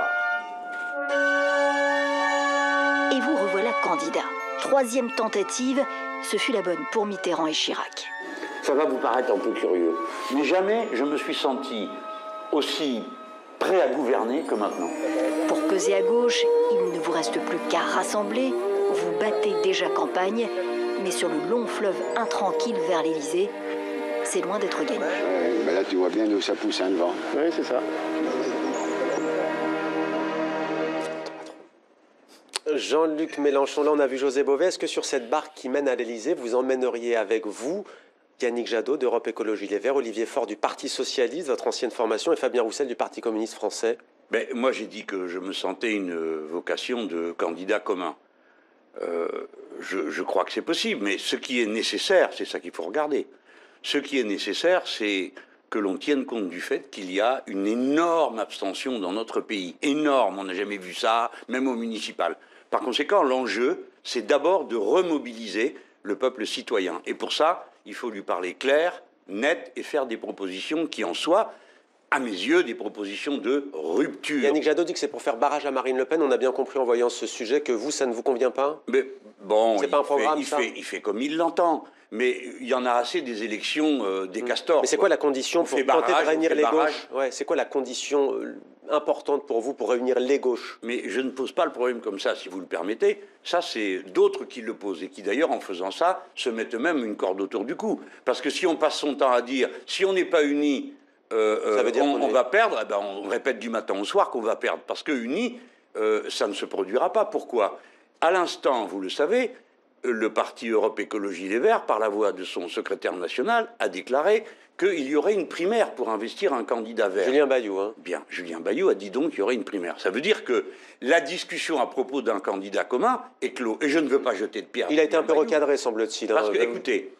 Et vous revoilà candidat. 3e tentative, ce fut la bonne pour Mitterrand et Chirac. Ça va vous paraître un peu curieux, mais jamais je me suis senti aussi prêt à gouverner que maintenant. Pour peser à gauche, il ne vous reste plus qu'à rassembler. Vous battez déjà campagne, mais sur le long fleuve intranquille vers l'Élysée, c'est loin d'être gagné. Ben là, tu vois bien d'où ça pousse, hein, le vent. Oui, c'est ça. Jean-Luc Mélenchon, là on a vu José Bové. Est-ce que sur cette barque qui mène à l'Elysée, vous emmèneriez avec vous Yannick Jadot d'Europe Écologie Les Verts, Olivier Faure du Parti Socialiste, votre ancienne formation, et Fabien Roussel du Parti communiste français? Moi j'ai dit que je me sentais une vocation de candidat commun. Je crois que c'est possible, mais ce qui est nécessaire, c'est ça qu'il faut regarder. Ce qui est nécessaire, c'est que l'on tienne compte du fait qu'il y a une énorme abstention dans notre pays. Énorme, on n'a jamais vu ça, même au municipal. Par conséquent, l'enjeu, c'est d'abord de remobiliser le peuple citoyen. Et pour ça, il faut lui parler clair, net, et faire des propositions qui en soient, à mes yeux, des propositions de rupture. Yannick Jadot dit que c'est pour faire barrage à Marine Le Pen. On a bien compris en voyant ce sujet que vous, ça ne vous convient pas? Mais bon, c'est pas un programme, il fait comme il l'entend. Mais il y en a assez des élections des castors. Mais c'est quoi la condition pour tenter de réunir les gauches? C'est quoi la condition importante pour vous pour réunir les gauches? Mais je ne pose pas le problème comme ça, si vous le permettez. Ça, c'est d'autres qui le posent et qui, d'ailleurs, en faisant ça, se mettent eux-mêmes une corde autour du cou. Parce que si on passe son temps à dire, si on n'est pas unis, ça veut dire on va perdre, on répète du matin au soir qu'on va perdre. Parce que unis, ça ne se produira pas. Pourquoi? À l'instant, vous le savez, le parti Europe Écologie Les Verts, par la voix de son secrétaire national, a déclaré qu'il y aurait une primaire pour investir un candidat vert. Julien Bayou. Bien, Julien Bayou a dit donc qu'il y aurait une primaire. Ça veut dire que la discussion à propos d'un candidat commun est clos. Et je ne veux pas jeter de pierre. Il a été un peu recadré, semble-t-il. Parce que, écoutez,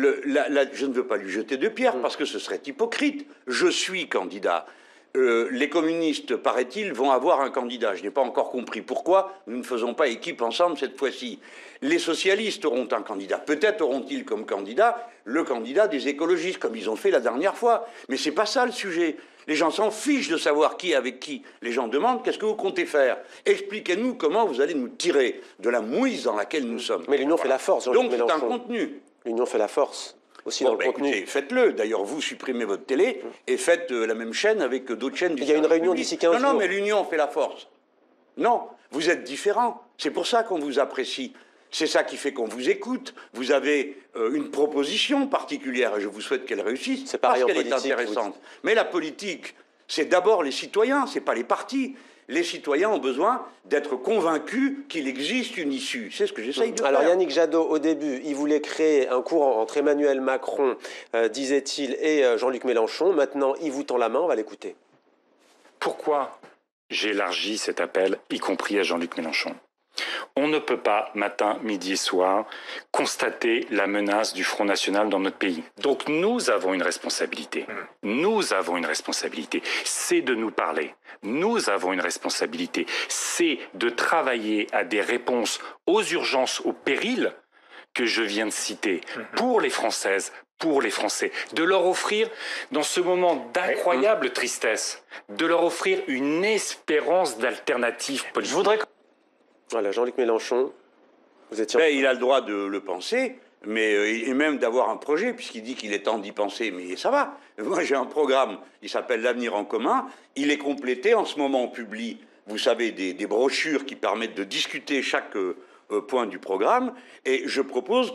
je ne veux pas lui jeter de pierre parce que ce serait hypocrite. Je suis candidat. Les communistes, paraît-il, vont avoir un candidat. Je n'ai pas encore compris pourquoi nous ne faisons pas équipe ensemble cette fois-ci. Les socialistes auront un candidat. Peut-être auront-ils comme candidat le candidat des écologistes, comme ils ont fait la dernière fois. Mais c'est pas ça le sujet. Les gens s'en fichent de savoir qui est avec qui. Les gens demandent qu'est-ce que vous comptez faire. Expliquez-nous comment vous allez nous tirer de la mouise dans laquelle nous sommes. Mais l'union fait la force, Jean-Luc Mélenchon. Donc c'est un contenu. L'union fait la force. Aussi dans le contenu. Écoutez, faites-le. D'ailleurs, vous supprimez votre télé et faites la même chaîne avec d'autres chaînes du Il y a une réunion d'ici 15 jours. Non, mais l'union fait la force. Non, vous êtes différents. C'est pour ça qu'on vous apprécie. C'est ça qui fait qu'on vous écoute. Vous avez une proposition particulière et je vous souhaite qu'elle réussisse. C'est pareil parce qu'elle est intéressante. Mais la politique, c'est d'abord les citoyens, c'est pas les partis. Les citoyens ont besoin d'être convaincus qu'il existe une issue. C'est ce que j'essaye de faire. Alors Yannick Jadot, au début, il voulait créer un courant entre Emmanuel Macron, disait-il, et Jean-Luc Mélenchon. Maintenant, il vous tend la main, on va l'écouter. Pourquoi j'élargis cet appel, y compris à Jean-Luc Mélenchon? On ne peut pas, matin, midi et soir, constater la menace du Front National dans notre pays. Donc nous avons une responsabilité. Nous avons une responsabilité. C'est de nous parler. Nous avons une responsabilité. C'est de travailler à des réponses aux urgences, aux périls que je viens de citer, pour les Françaises, pour les Français. De leur offrir, dans ce moment d'incroyable tristesse, de leur offrir une espérance d'alternative politique. Je voudrais... Voilà, Jean-Luc Mélenchon, vous étiez... il a le droit de le penser, mais et même d'avoir un projet, puisqu'il dit qu'il est temps d'y penser, mais ça va. Moi, j'ai un programme, il s'appelle l'Avenir en commun, il est complété, en ce moment on publie, vous savez, des brochures qui permettent de discuter chaque point du programme, et je propose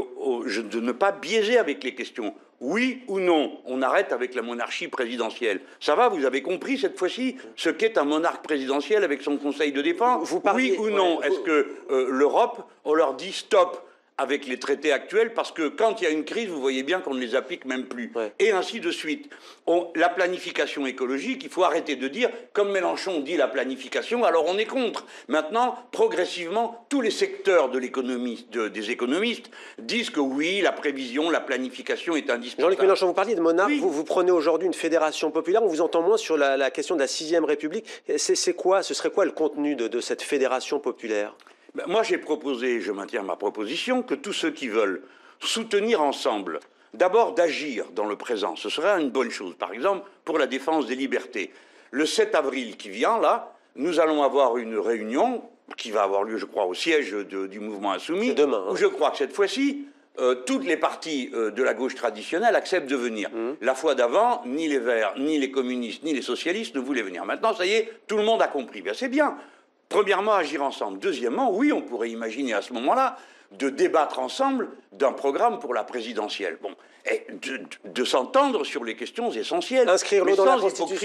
de ne pas biaiser avec les questions. Oui ou non, on arrête avec la monarchie présidentielle. Ça va, vous avez compris cette fois-ci ce qu'est un monarque présidentiel avec son conseil de défense? Oui ou non? Est-ce que l'Europe, on leur dit stop avec les traités actuels, parce que quand il y a une crise, vous voyez bien qu'on ne les applique même plus. Et ainsi de suite. La planification écologique, il faut arrêter de dire, comme Mélenchon dit la planification, alors on est contre. Maintenant, progressivement, tous les secteurs de l'économie, des économistes disent que oui, la prévision, la planification est indispensable. Jean-Luc Mélenchon, vous parliez de monarque, vous prenez aujourd'hui une fédération populaire, on vous entend moins sur la question de la 6e République. C'est quoi, ce serait quoi le contenu de cette fédération populaire? Moi, j'ai proposé, je maintiens ma proposition, que tous ceux qui veulent soutenir ensemble, d'abord d'agir dans le présent, ce serait une bonne chose. Par exemple, pour la défense des libertés. Le 7 avril qui vient, là, nous allons avoir une réunion qui va avoir lieu, je crois, au siège du mouvement Insoumis. C'est demain. Où je crois que cette fois-ci, toutes les partis de la gauche traditionnelle acceptent de venir. La fois d'avant, ni les Verts, ni les communistes, ni les socialistes ne voulaient venir. Maintenant, ça y est, tout le monde a compris. Bien, c'est bien. Premièrement, agir ensemble. Deuxièmement, oui, on pourrait imaginer à ce moment-là de débattre ensemble d'un programme pour la présidentielle. Bon, et de s'entendre sur les questions essentielles. Inscrire l'eau dans la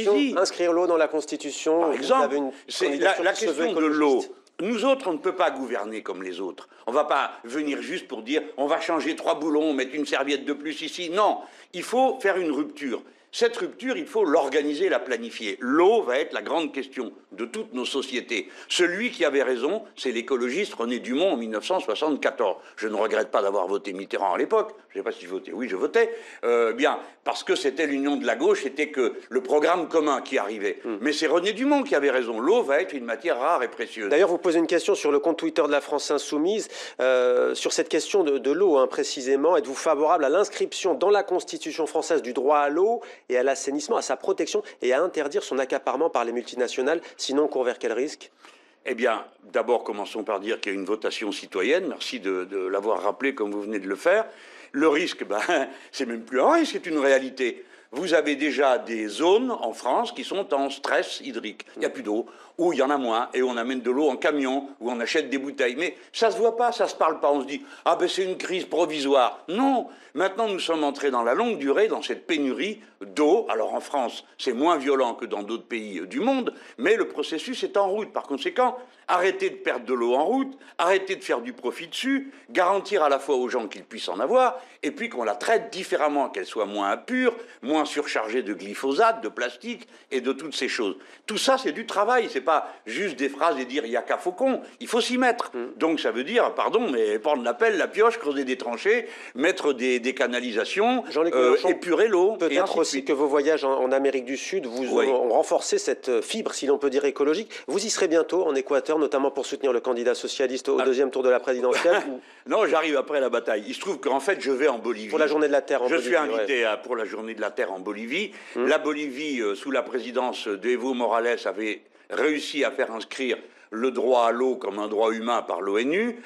Constitution. Par exemple, c'est la question de l'eau. Nous autres, on ne peut pas gouverner comme les autres. On ne va pas venir juste pour dire on va changer 3 boulons, mettre une serviette de plus ici. Non, il faut faire une rupture. Cette rupture, il faut l'organiser, la planifier. L'eau va être la grande question de toutes nos sociétés. Celui qui avait raison, c'est l'écologiste René Dumont en 1974. Je ne regrette pas d'avoir voté Mitterrand à l'époque. Je ne sais pas si je votais. Oui, je votais. Bien, parce que c'était l'union de la gauche, c'était que le programme commun qui arrivait. Mais c'est René Dumont qui avait raison. L'eau va être une matière rare et précieuse. D'ailleurs, vous posez une question sur le compte Twitter de la France Insoumise, sur cette question de l'eau, hein, précisément. Êtes-vous favorable à l'inscription dans la Constitution française du droit à l'eau et à l'assainissement, à sa protection et à interdire son accaparement par les multinationales? Sinon, on court vers quel risque? Eh bien, d'abord, commençons par dire qu'il y a une votation citoyenne. Merci de l'avoir rappelé comme vous venez de le faire. Le risque, c'est même plus un risque, c'est une réalité. Vous avez déjà des zones en France qui sont en stress hydrique. Il n'y a plus d'eau, ou il y en a moins, et on amène de l'eau en camion, ou on achète des bouteilles. Mais ça ne se voit pas, ça ne se parle pas. On se dit, ah ben c'est une crise provisoire. Non, maintenant nous sommes entrés dans la longue durée, dans cette pénurie d'eau. Alors en France, c'est moins violent que dans d'autres pays du monde, mais le processus est en route. Par conséquent, arrêtez de perdre de l'eau en route, arrêtez de faire du profit dessus, garantir à la fois aux gens qu'ils puissent en avoir, et puis qu'on la traite différemment, qu'elle soit moins impure, moins surchargée de glyphosate, de plastique et de toutes ces choses. Tout ça, c'est du travail, c'est pas juste des phrases et dire il y a qu'à Faucon, il faut s'y mettre. Donc ça veut dire, pardon, mais prendre la pelle, la pioche, creuser des tranchées, mettre des canalisations, épurer l'eau. Peut-être aussi que vos voyages en Amérique du Sud vous ont renforcé cette fibre, si l'on peut dire, écologique. Vous y serez bientôt en Équateur, notamment pour soutenir le candidat socialiste au deuxième tour de la présidentielle. Non, j'arrive après la bataille. Il se trouve qu'en fait, je vais en Bolivie. Pour la Journée de la Terre en Bolivie. Je suis invité pour la Journée de la Terre en Bolivie. La Bolivie, sous la présidence d'Evo Morales, avait réussi à faire inscrire le droit à l'eau comme un droit humain par l'ONU.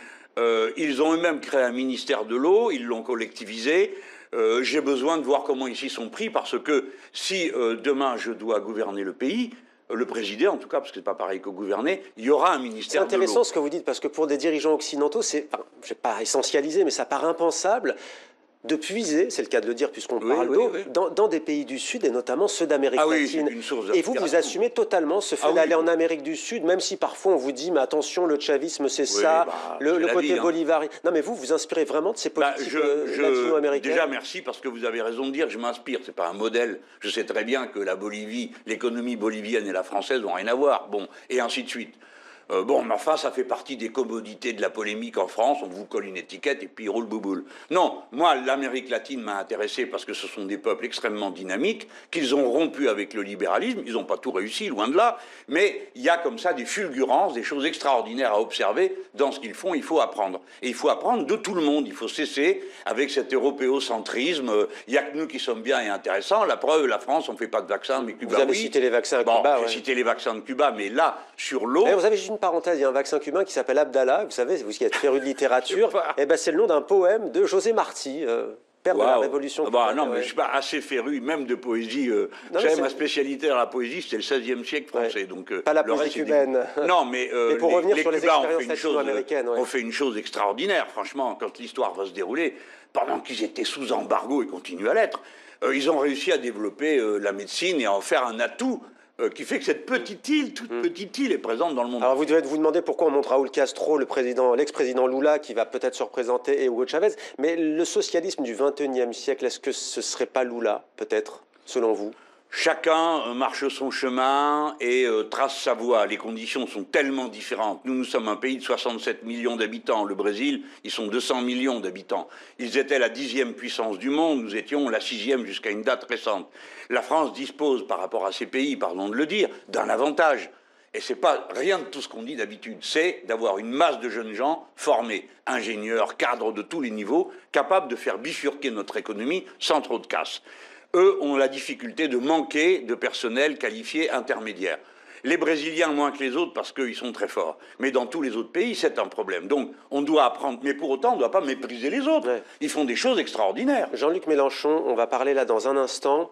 Ils ont eux-mêmes créé un ministère de l'eau, ils l'ont collectivisé. J'ai besoin de voir comment ils s'y sont pris, parce que si demain je dois gouverner le pays, le présider en tout cas, parce que c'est pas pareil que gouverner, il y aura un ministère de l'eau. C'est intéressant ce que vous dites, parce que pour des dirigeants occidentaux, je ne vais pas essentialiser, mais ça paraît impensable de puiser, c'est le cas de le dire puisqu'on parle d'eau, dans des pays du Sud et notamment ceux d'Amérique latine. Une source et vous assumez totalement ce fait d'aller en Amérique du Sud, même si parfois on vous dit mais attention, le chavisme c'est ça, le côté bolivarien. Non mais vous inspirez vraiment de ces politiques latino-américaines. Déjà merci, parce que vous avez raison de dire je m'inspire, c'est pas un modèle. Je sais très bien que la Bolivie, l'économie bolivienne et la française n'ont rien à voir, et ainsi de suite. Mais enfin, ça fait partie des commodités de la polémique en France. On vous colle une étiquette et puis il roule bouboule. Non, moi, l'Amérique latine m'a intéressé parce que ce sont des peuples extrêmement dynamiques, qu'ils ont rompu avec le libéralisme. Ils n'ont pas tout réussi, loin de là. Mais il y a comme ça des fulgurances, des choses extraordinaires à observer dans ce qu'ils font. Il faut apprendre. Et il faut apprendre de tout le monde. Il faut cesser avec cet européocentrisme. Il n'y a que nous qui sommes bien et intéressants. La preuve, la France, on ne fait pas de vaccins, mais Cuba, vous avez cité les vaccins à Cuba. J'ai cité les vaccins de Cuba, mais là, sur l'eau... Vous avez juste une parenthèse, il y a un vaccin cubain qui s'appelle Abdallah, vous savez, vous qui êtes féru de littérature, c'est le nom d'un poème de José Martí, père de la Révolution cubaine. Non, mais je ne suis pas assez féru, même de poésie. Vous savez, ma spécialité dans la poésie, c'était le XVIe siècle français. Donc, pas la poésie cubaine. Non, mais pour revenir sur les Cubains expériences latino-américaines. On fait une chose extraordinaire, franchement, quand l'histoire va se dérouler, pendant qu'ils étaient sous embargo et continuent à l'être, ils ont réussi à développer la médecine et à en faire un atout qui fait que cette petite île, toute petite île, est présente dans le monde. Alors vous devez vous demander pourquoi on montre Raúl Castro, l'ex-président Lula, qui va peut-être se représenter, et Hugo Chavez. Mais le socialisme du XXIe siècle, est-ce que ce ne serait pas Lula, peut-être, selon vous ? Chacun marche son chemin et trace sa voie. Les conditions sont tellement différentes. Nous sommes un pays de 67 millions d'habitants. Le Brésil, ils sont 200 millions d'habitants. Ils étaient la 10e puissance du monde. Nous étions la 6e jusqu'à une date récente. La France dispose, par rapport à ces pays, pardon de le dire, d'un avantage. Et c'est pas rien de tout ce qu'on dit d'habitude. C'est d'avoir une masse de jeunes gens formés, ingénieurs, cadres de tous les niveaux, capables de faire bifurquer notre économie sans trop de casse. Eux ont la difficulté de manquer de personnel qualifié intermédiaire. Les Brésiliens moins que les autres parce qu'ils sont très forts. Mais dans tous les autres pays, c'est un problème. Donc on doit apprendre, mais pour autant on ne doit pas mépriser les autres. Ils font des choses extraordinaires. Jean-Luc Mélenchon, on va parler là dans un instant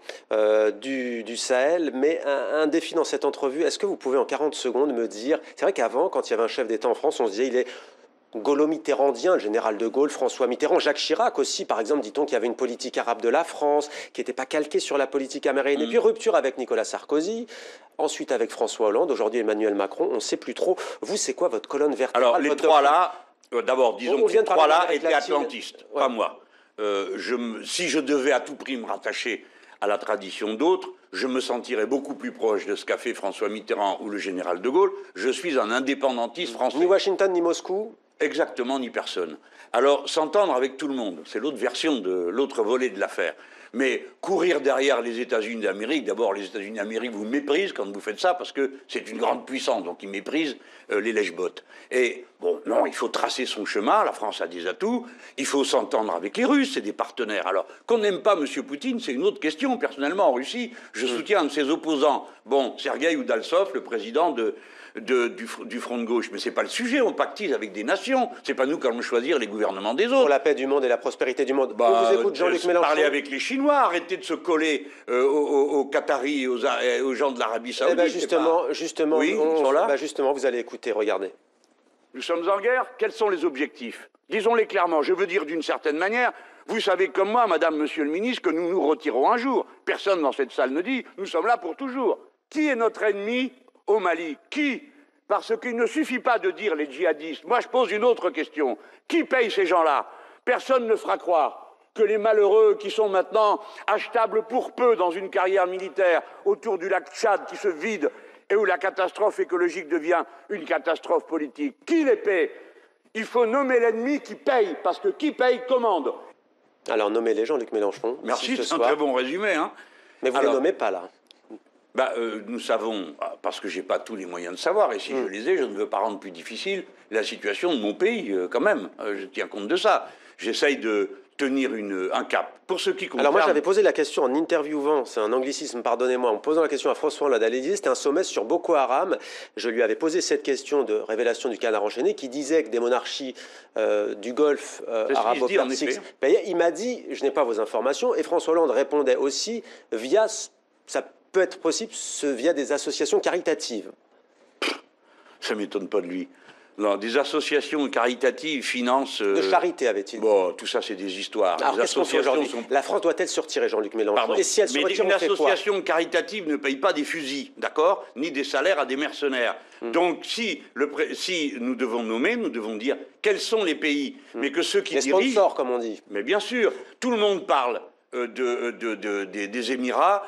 du Sahel, mais un défi dans cette entrevue. Est-ce que vous pouvez en 40 secondes me dire, c'est vrai qu'avant, quand il y avait un chef d'État en France, on se disait il est gaulo-mitterrandien, le général de Gaulle, François Mitterrand, Jacques Chirac aussi, par exemple, dit-on qu'il y avait une politique arabe de la France qui n'était pas calquée sur la politique américaine. Et puis rupture avec Nicolas Sarkozy, ensuite avec François Hollande, aujourd'hui Emmanuel Macron, on ne sait plus trop. Vous, c'est quoi votre colonne vertébrale? Alors, les trois là, d'abord, disons que les trois là étaient atlantistes, ouais. Pas moi. Si je devais à tout prix me rattacher à la tradition d'autres, je me sentirais beaucoup plus proche de ce qu'a fait François Mitterrand ou le général de Gaulle. Je suis un indépendantiste français. Ni Washington, ni Moscou? Exactement, ni personne. Alors, s'entendre avec tout le monde, c'est l'autre version de l'autre volet de l'affaire. Mais courir derrière les États-Unis d'Amérique, d'abord, les États-Unis d'Amérique vous méprisent quand vous faites ça, parce que c'est une grande puissance, donc ils méprisent les lèche-bottes. Et bon, non, il faut tracer son chemin, la France a des atouts, il faut s'entendre avec les Russes, c'est des partenaires. Alors, qu'on n'aime pas M. Poutine, c'est une autre question. Personnellement, en Russie, je soutiens un de ses opposants, Sergueï Oudaltsov, le président du Front de gauche. Mais ce n'est pas le sujet, on pactise avec des nations. Ce n'est pas nous qui allons choisir les gouvernements des autres. Pour la paix du monde et la prospérité du monde. On vous écoute, Jean-Luc Mélenchon. Parler avec les Chinois, arrêtez de se coller aux Qataris et aux gens de l'Arabie Saoudite. Justement, oui, ils sont là. Justement, vous allez écouter, regardez. Nous sommes en guerre, quels sont les objectifs? Disons-les clairement, je veux dire d'une certaine manière, vous savez comme moi, madame, monsieur le ministre, que nous nous retirons un jour. Personne dans cette salle ne dit, nous sommes là pour toujours. Qui est notre ennemi au Mali? Qui? Parce qu'il ne suffit pas de dire les djihadistes. Moi, je pose une autre question. Qui paye ces gens-là? Personne ne fera croire que les malheureux qui sont maintenant achetables pour peu dans une carrière militaire autour du lac Tchad qui se vide et où la catastrophe écologique devient une catastrophe politique. Qui les paie? Il faut nommer l'ennemi qui paye, parce que qui paye commande. Alors, nommez-les, Jean-Luc Mélenchon. Merci, c'est un très bon résumé. Hein. Mais vous ne les nommez pas, là. Nous savons, parce que je n'ai pas tous les moyens de savoir, et si je les ai, je ne veux pas rendre plus difficile la situation de mon pays, quand même. Je tiens compte de ça. J'essaye de tenir un cap. Pour ce qui concerne... Alors moi, j'avais posé la question en interviewant, c'est un anglicisme, pardonnez-moi, en posant la question à François Hollande à l'Élysée, c'était un sommet sur Boko Haram. Je lui avais posé cette question de révélation du canard enchaîné qui disait que des monarchies du Golfe arabo-persique... Il m'a dit, je n'ai pas vos informations, et François Hollande répondait aussi via... Ça peut être possible via des associations caritatives. Ça ne m'étonne pas de lui. Non, des associations caritatives financent... De charité, avait-il. Bon, tout ça, c'est des histoires. Alors, qu'est-ce qu'on fait aujourd'hui? La France doit-elle se retirer, Jean-Luc Mélenchon? Pardon. Et si elle se retire, une association caritative ne paye pas des fusils, d'accord? Ni des salaires à des mercenaires. Donc, si nous devons nommer, nous devons dire quels sont les pays. Mais que ceux qui dirigent... Les sponsors, comme on dit. Mais bien sûr, tout le monde parle des Émirats,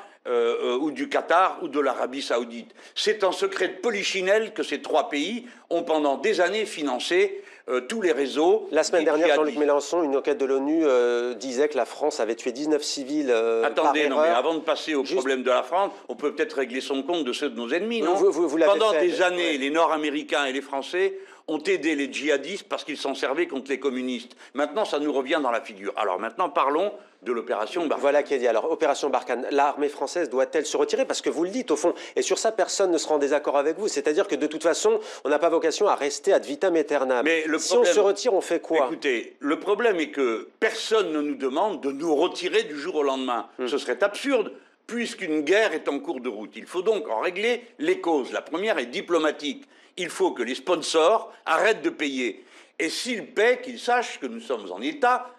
ou du Qatar ou de l'Arabie Saoudite. C'est un secret de polichinelle que ces trois pays ont pendant des années financé tous les réseaux. La semaine dernière, Jean-Luc Mélenchon, une enquête de l'ONU disait que la France avait tué 19 civils Attendez, par non, mais avant de passer au problème de la France, on peut peut-être régler son compte de ceux de nos ennemis, non? Pendant des années, les Nord-Américains et les Français ont aidé les djihadistes parce qu'ils s'en servaient contre les communistes. Maintenant, ça nous revient dans la figure. Alors maintenant, parlons de l'opération Barkhane. Voilà qui est dit. Alors, opération Barkhane, l'armée française doit-elle se retirer? Parce que vous le dites, au fond, et sur ça, personne ne sera en désaccord avec vous. C'est-à-dire que de toute façon, on n'a pas vocation à rester ad vitam aeternam. Mais si on se retire, on fait quoi? Écoutez, le problème est que personne ne nous demande de nous retirer du jour au lendemain. Ce serait absurde, puisqu'une guerre est en cours de route. Il faut donc en régler les causes. La première est diplomatique. Il faut que les sponsors arrêtent de payer. Et s'ils paient, qu'ils sachent que nous sommes en état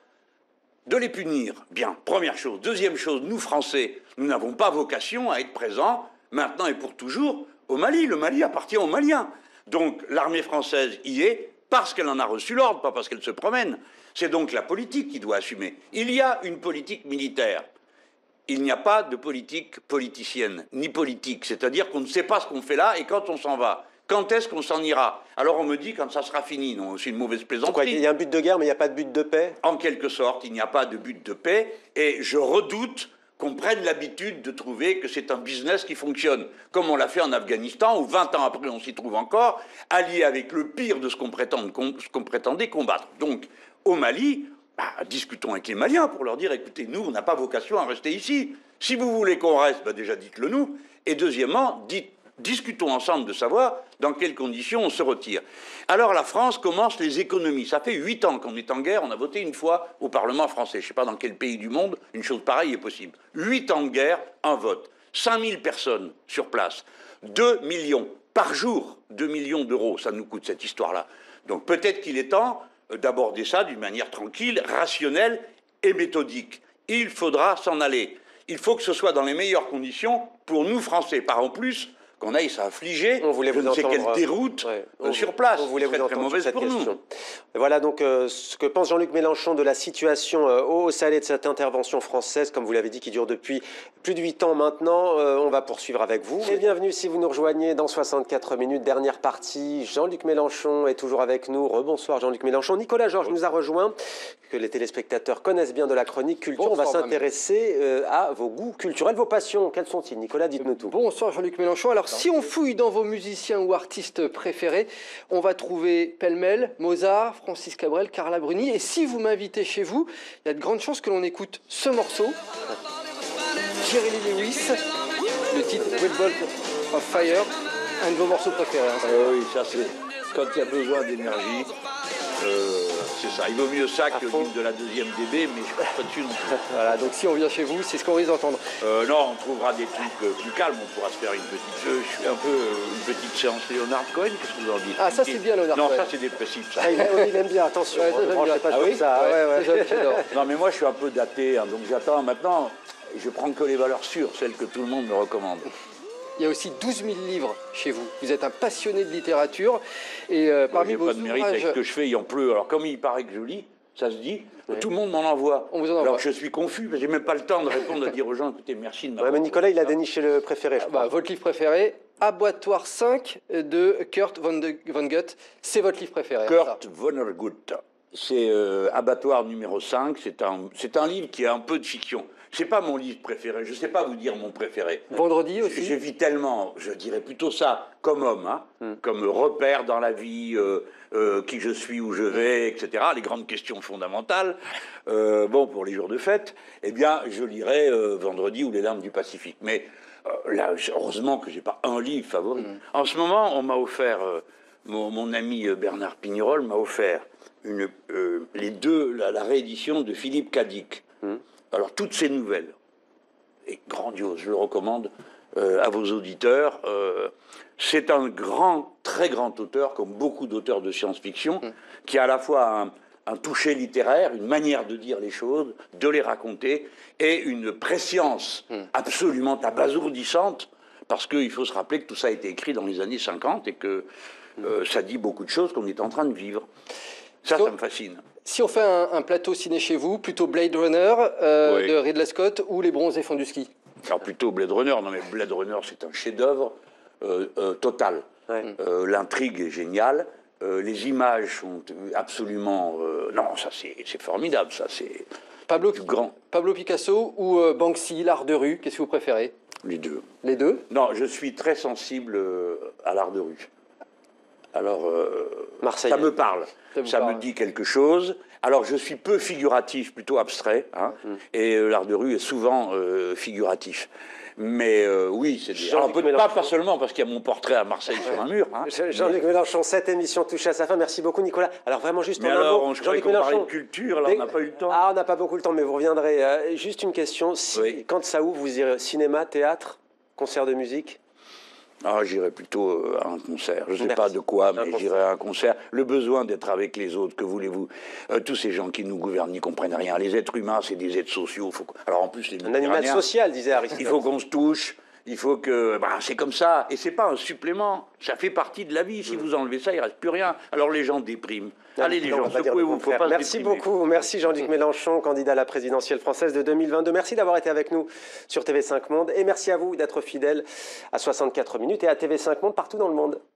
de les punir. Bien, première chose. Deuxième chose, nous, Français, nous n'avons pas vocation à être présents, maintenant et pour toujours, au Mali. Le Mali appartient aux Maliens. Donc, l'armée française y est parce qu'elle en a reçu l'ordre, pas parce qu'elle se promène. C'est donc la politique qui doit assumer. Il y a une politique militaire. Il n'y a pas de politique politicienne, ni politique. C'est-à-dire qu'on ne sait pas ce qu'on fait là et quand on s'en va. Quand est-ce qu'on s'en ira? Alors on me dit quand ça sera fini. Non, c'est une mauvaise plaisanterie. Il y a un but de guerre, mais il n'y a pas de but de paix? En quelque sorte, il n'y a pas de but de paix. Et je redoute qu'on prenne l'habitude de trouver que c'est un business qui fonctionne. Comme on l'a fait en Afghanistan, où 20 ans après, on s'y trouve encore, allié avec le pire de ce qu'on prétendait combattre. Donc, au Mali, discutons avec les Maliens pour leur dire, écoutez, nous, on n'a pas vocation à rester ici. Si vous voulez qu'on reste, déjà dites-le nous. Et deuxièmement, discutons ensemble de savoir dans quelles conditions on se retire. Alors la France commence les économies. Ça fait 8 ans qu'on est en guerre. On a voté une fois au Parlement français. Je ne sais pas dans quel pays du monde une chose pareille est possible. 8 ans de guerre, un vote. 5000 personnes sur place. 2 millions par jour. 2 millions d'euros, ça nous coûte cette histoire-là. Donc peut-être qu'il est temps d'aborder ça d'une manière tranquille, rationnelle et méthodique. Il faudra s'en aller. Il faut que ce soit dans les meilleures conditions pour nous, Français. Pas en plus qu'on aille s'affliger, je ne sais quelle déroute sur place. On voulait vous très entendre mauvaise sur cette pour question. nous. Et voilà donc ce que pense Jean-Luc Mélenchon de la situation au Sahel et de cette intervention française, comme vous l'avez dit, qui dure depuis plus de 8 ans maintenant. On va poursuivre avec vous. Et bienvenue si vous nous rejoignez dans 64 minutes, dernière partie. Jean-Luc Mélenchon est toujours avec nous. Rebonsoir Jean-Luc Mélenchon. Nicolas Georges nous a rejoint, que les téléspectateurs connaissent bien de la chronique culture. Bonsoir, on va s'intéresser à vos goûts culturels, vos passions. Quels sont-ils, Nicolas? Dites-nous tout. Bonsoir Jean-Luc Mélenchon. Alors si on fouille dans vos musiciens ou artistes préférés, on va trouver pêle-mêle Mozart, Francis Cabrel, Carla Bruni. Et si vous m'invitez chez vous, il y a de grandes chances que l'on écoute ce morceau, Jerry Lee Lewis, le titre Great Ball of Fire, un de vos morceaux préférés. Oui, ça c'est quand il y a besoin d'énergie. C'est ça. Il vaut mieux ça que l'hymne de la 2e DB, mais je ne suis pas dessus non plus. Voilà, donc si on vient chez vous, c'est ce qu'on risque d'entendre. Non, on trouvera des trucs plus calmes. On pourra se faire une petite. Je suis un peu une petite séance Leonard Cohen. Qu'est-ce que vous en dites? Ah, ça c'est bien Leonard Cohen. Non, ça c'est dépressif. Ça. Il aime bien, attention. Non, mais moi je suis un peu daté, hein, donc j'attends maintenant. Je prends que les valeurs sûres, celles que tout le monde me recommande. Il y a aussi 12 000 livres chez vous. Vous êtes un passionné de littérature. Et parmi vos pas de mérite avec ce que je fais, il en pleut. Alors comme il paraît que je lis, ça se dit, tout le monde m'en envoie. On vous en envoie. Alors je suis confus, parce que j'ai même pas le temps de répondre, de dire aux gens, écoutez, merci de m'avoir... Mais Nicolas, il a déniché le préféré, je crois. Votre livre préféré, Abattoir 5 de Kurt Vonnegut. C'est votre livre préféré. Kurt Vonnegut. C'est Abattoir numéro 5. C'est un livre qui a un peu de fiction. C'est pas mon livre préféré, je sais pas vous dire mon préféré. Vendredi aussi. Je vis tellement, je dirais plutôt ça, comme homme, hein, comme repère dans la vie, qui je suis, où je vais, etc. Les grandes questions fondamentales. Bon, pour les jours de fête, eh bien, je lirai Vendredi ou Les larmes du Pacifique. Mais là, heureusement que j'ai pas un livre favori. En ce moment, on m'a offert, mon ami Bernard Pignerol m'a offert la réédition de Philippe Cadic. Alors, toutes ces nouvelles, et grandiose, je le recommande à vos auditeurs. C'est un très grand auteur, comme beaucoup d'auteurs de science-fiction, qui a à la fois un toucher littéraire, une manière de dire les choses, de les raconter, et une prescience absolument abasourdissante, parce qu'il faut se rappeler que tout ça a été écrit dans les années 50 et que ça dit beaucoup de choses qu'on est en train de vivre. Ça me fascine. Si on fait un plateau ciné chez vous, plutôt Blade Runner de Ridley Scott ou Les Bronzés font du ski? Alors plutôt Blade Runner. Non mais Blade Runner, c'est un chef-d'œuvre total. L'intrigue est géniale. Les images sont absolument... non, ça c'est formidable. Ça c'est grand. Pablo Picasso ou Banksy, l'art de rue, qu'est-ce que vous préférez? Les deux. Les deux? Non, je suis très sensible à l'art de rue. Alors, ça me parle, ça me dit quelque chose. Alors, je suis peu figuratif, plutôt abstrait, hein, et l'art de rue est souvent figuratif. Mais oui, c'est des... Alors, pas seulement parce qu'il y a mon portrait à Marseille sur un mur. Hein, Jean-Luc Mélenchon, cette émission touche à sa fin. Merci beaucoup, Nicolas. Alors, vraiment, juste en un mot, Jean-Luc Mélenchon, de culture, là, on n'a pas eu le temps. Ah, on n'a pas beaucoup le temps, mais vous reviendrez. Juste une question. Quand ça ouvre, vous irez cinéma, théâtre, concert de musique? Ah, j'irai plutôt à un concert. Je ne sais pas de quoi, mais j'irai à un concert. Le besoin d'être avec les autres, que voulez-vous? Tous ces gens qui nous gouvernent n'y comprennent rien. Les êtres humains, c'est des êtres sociaux. Alors en plus, les un animal social, disait Aristote. Il faut qu'on se touche. Il faut que... c'est comme ça. Et c'est pas un supplément. Ça fait partie de la vie. Si vous enlevez ça, il ne reste plus rien. Alors les gens dépriment. Allez les gens, secouez-vous. Faut pas Merci beaucoup. Merci Jean-Luc Mélenchon, candidat à la présidentielle française de 2022. Merci d'avoir été avec nous sur TV5 Monde. Et merci à vous d'être fidèles à 64 minutes et à TV5 Monde partout dans le monde.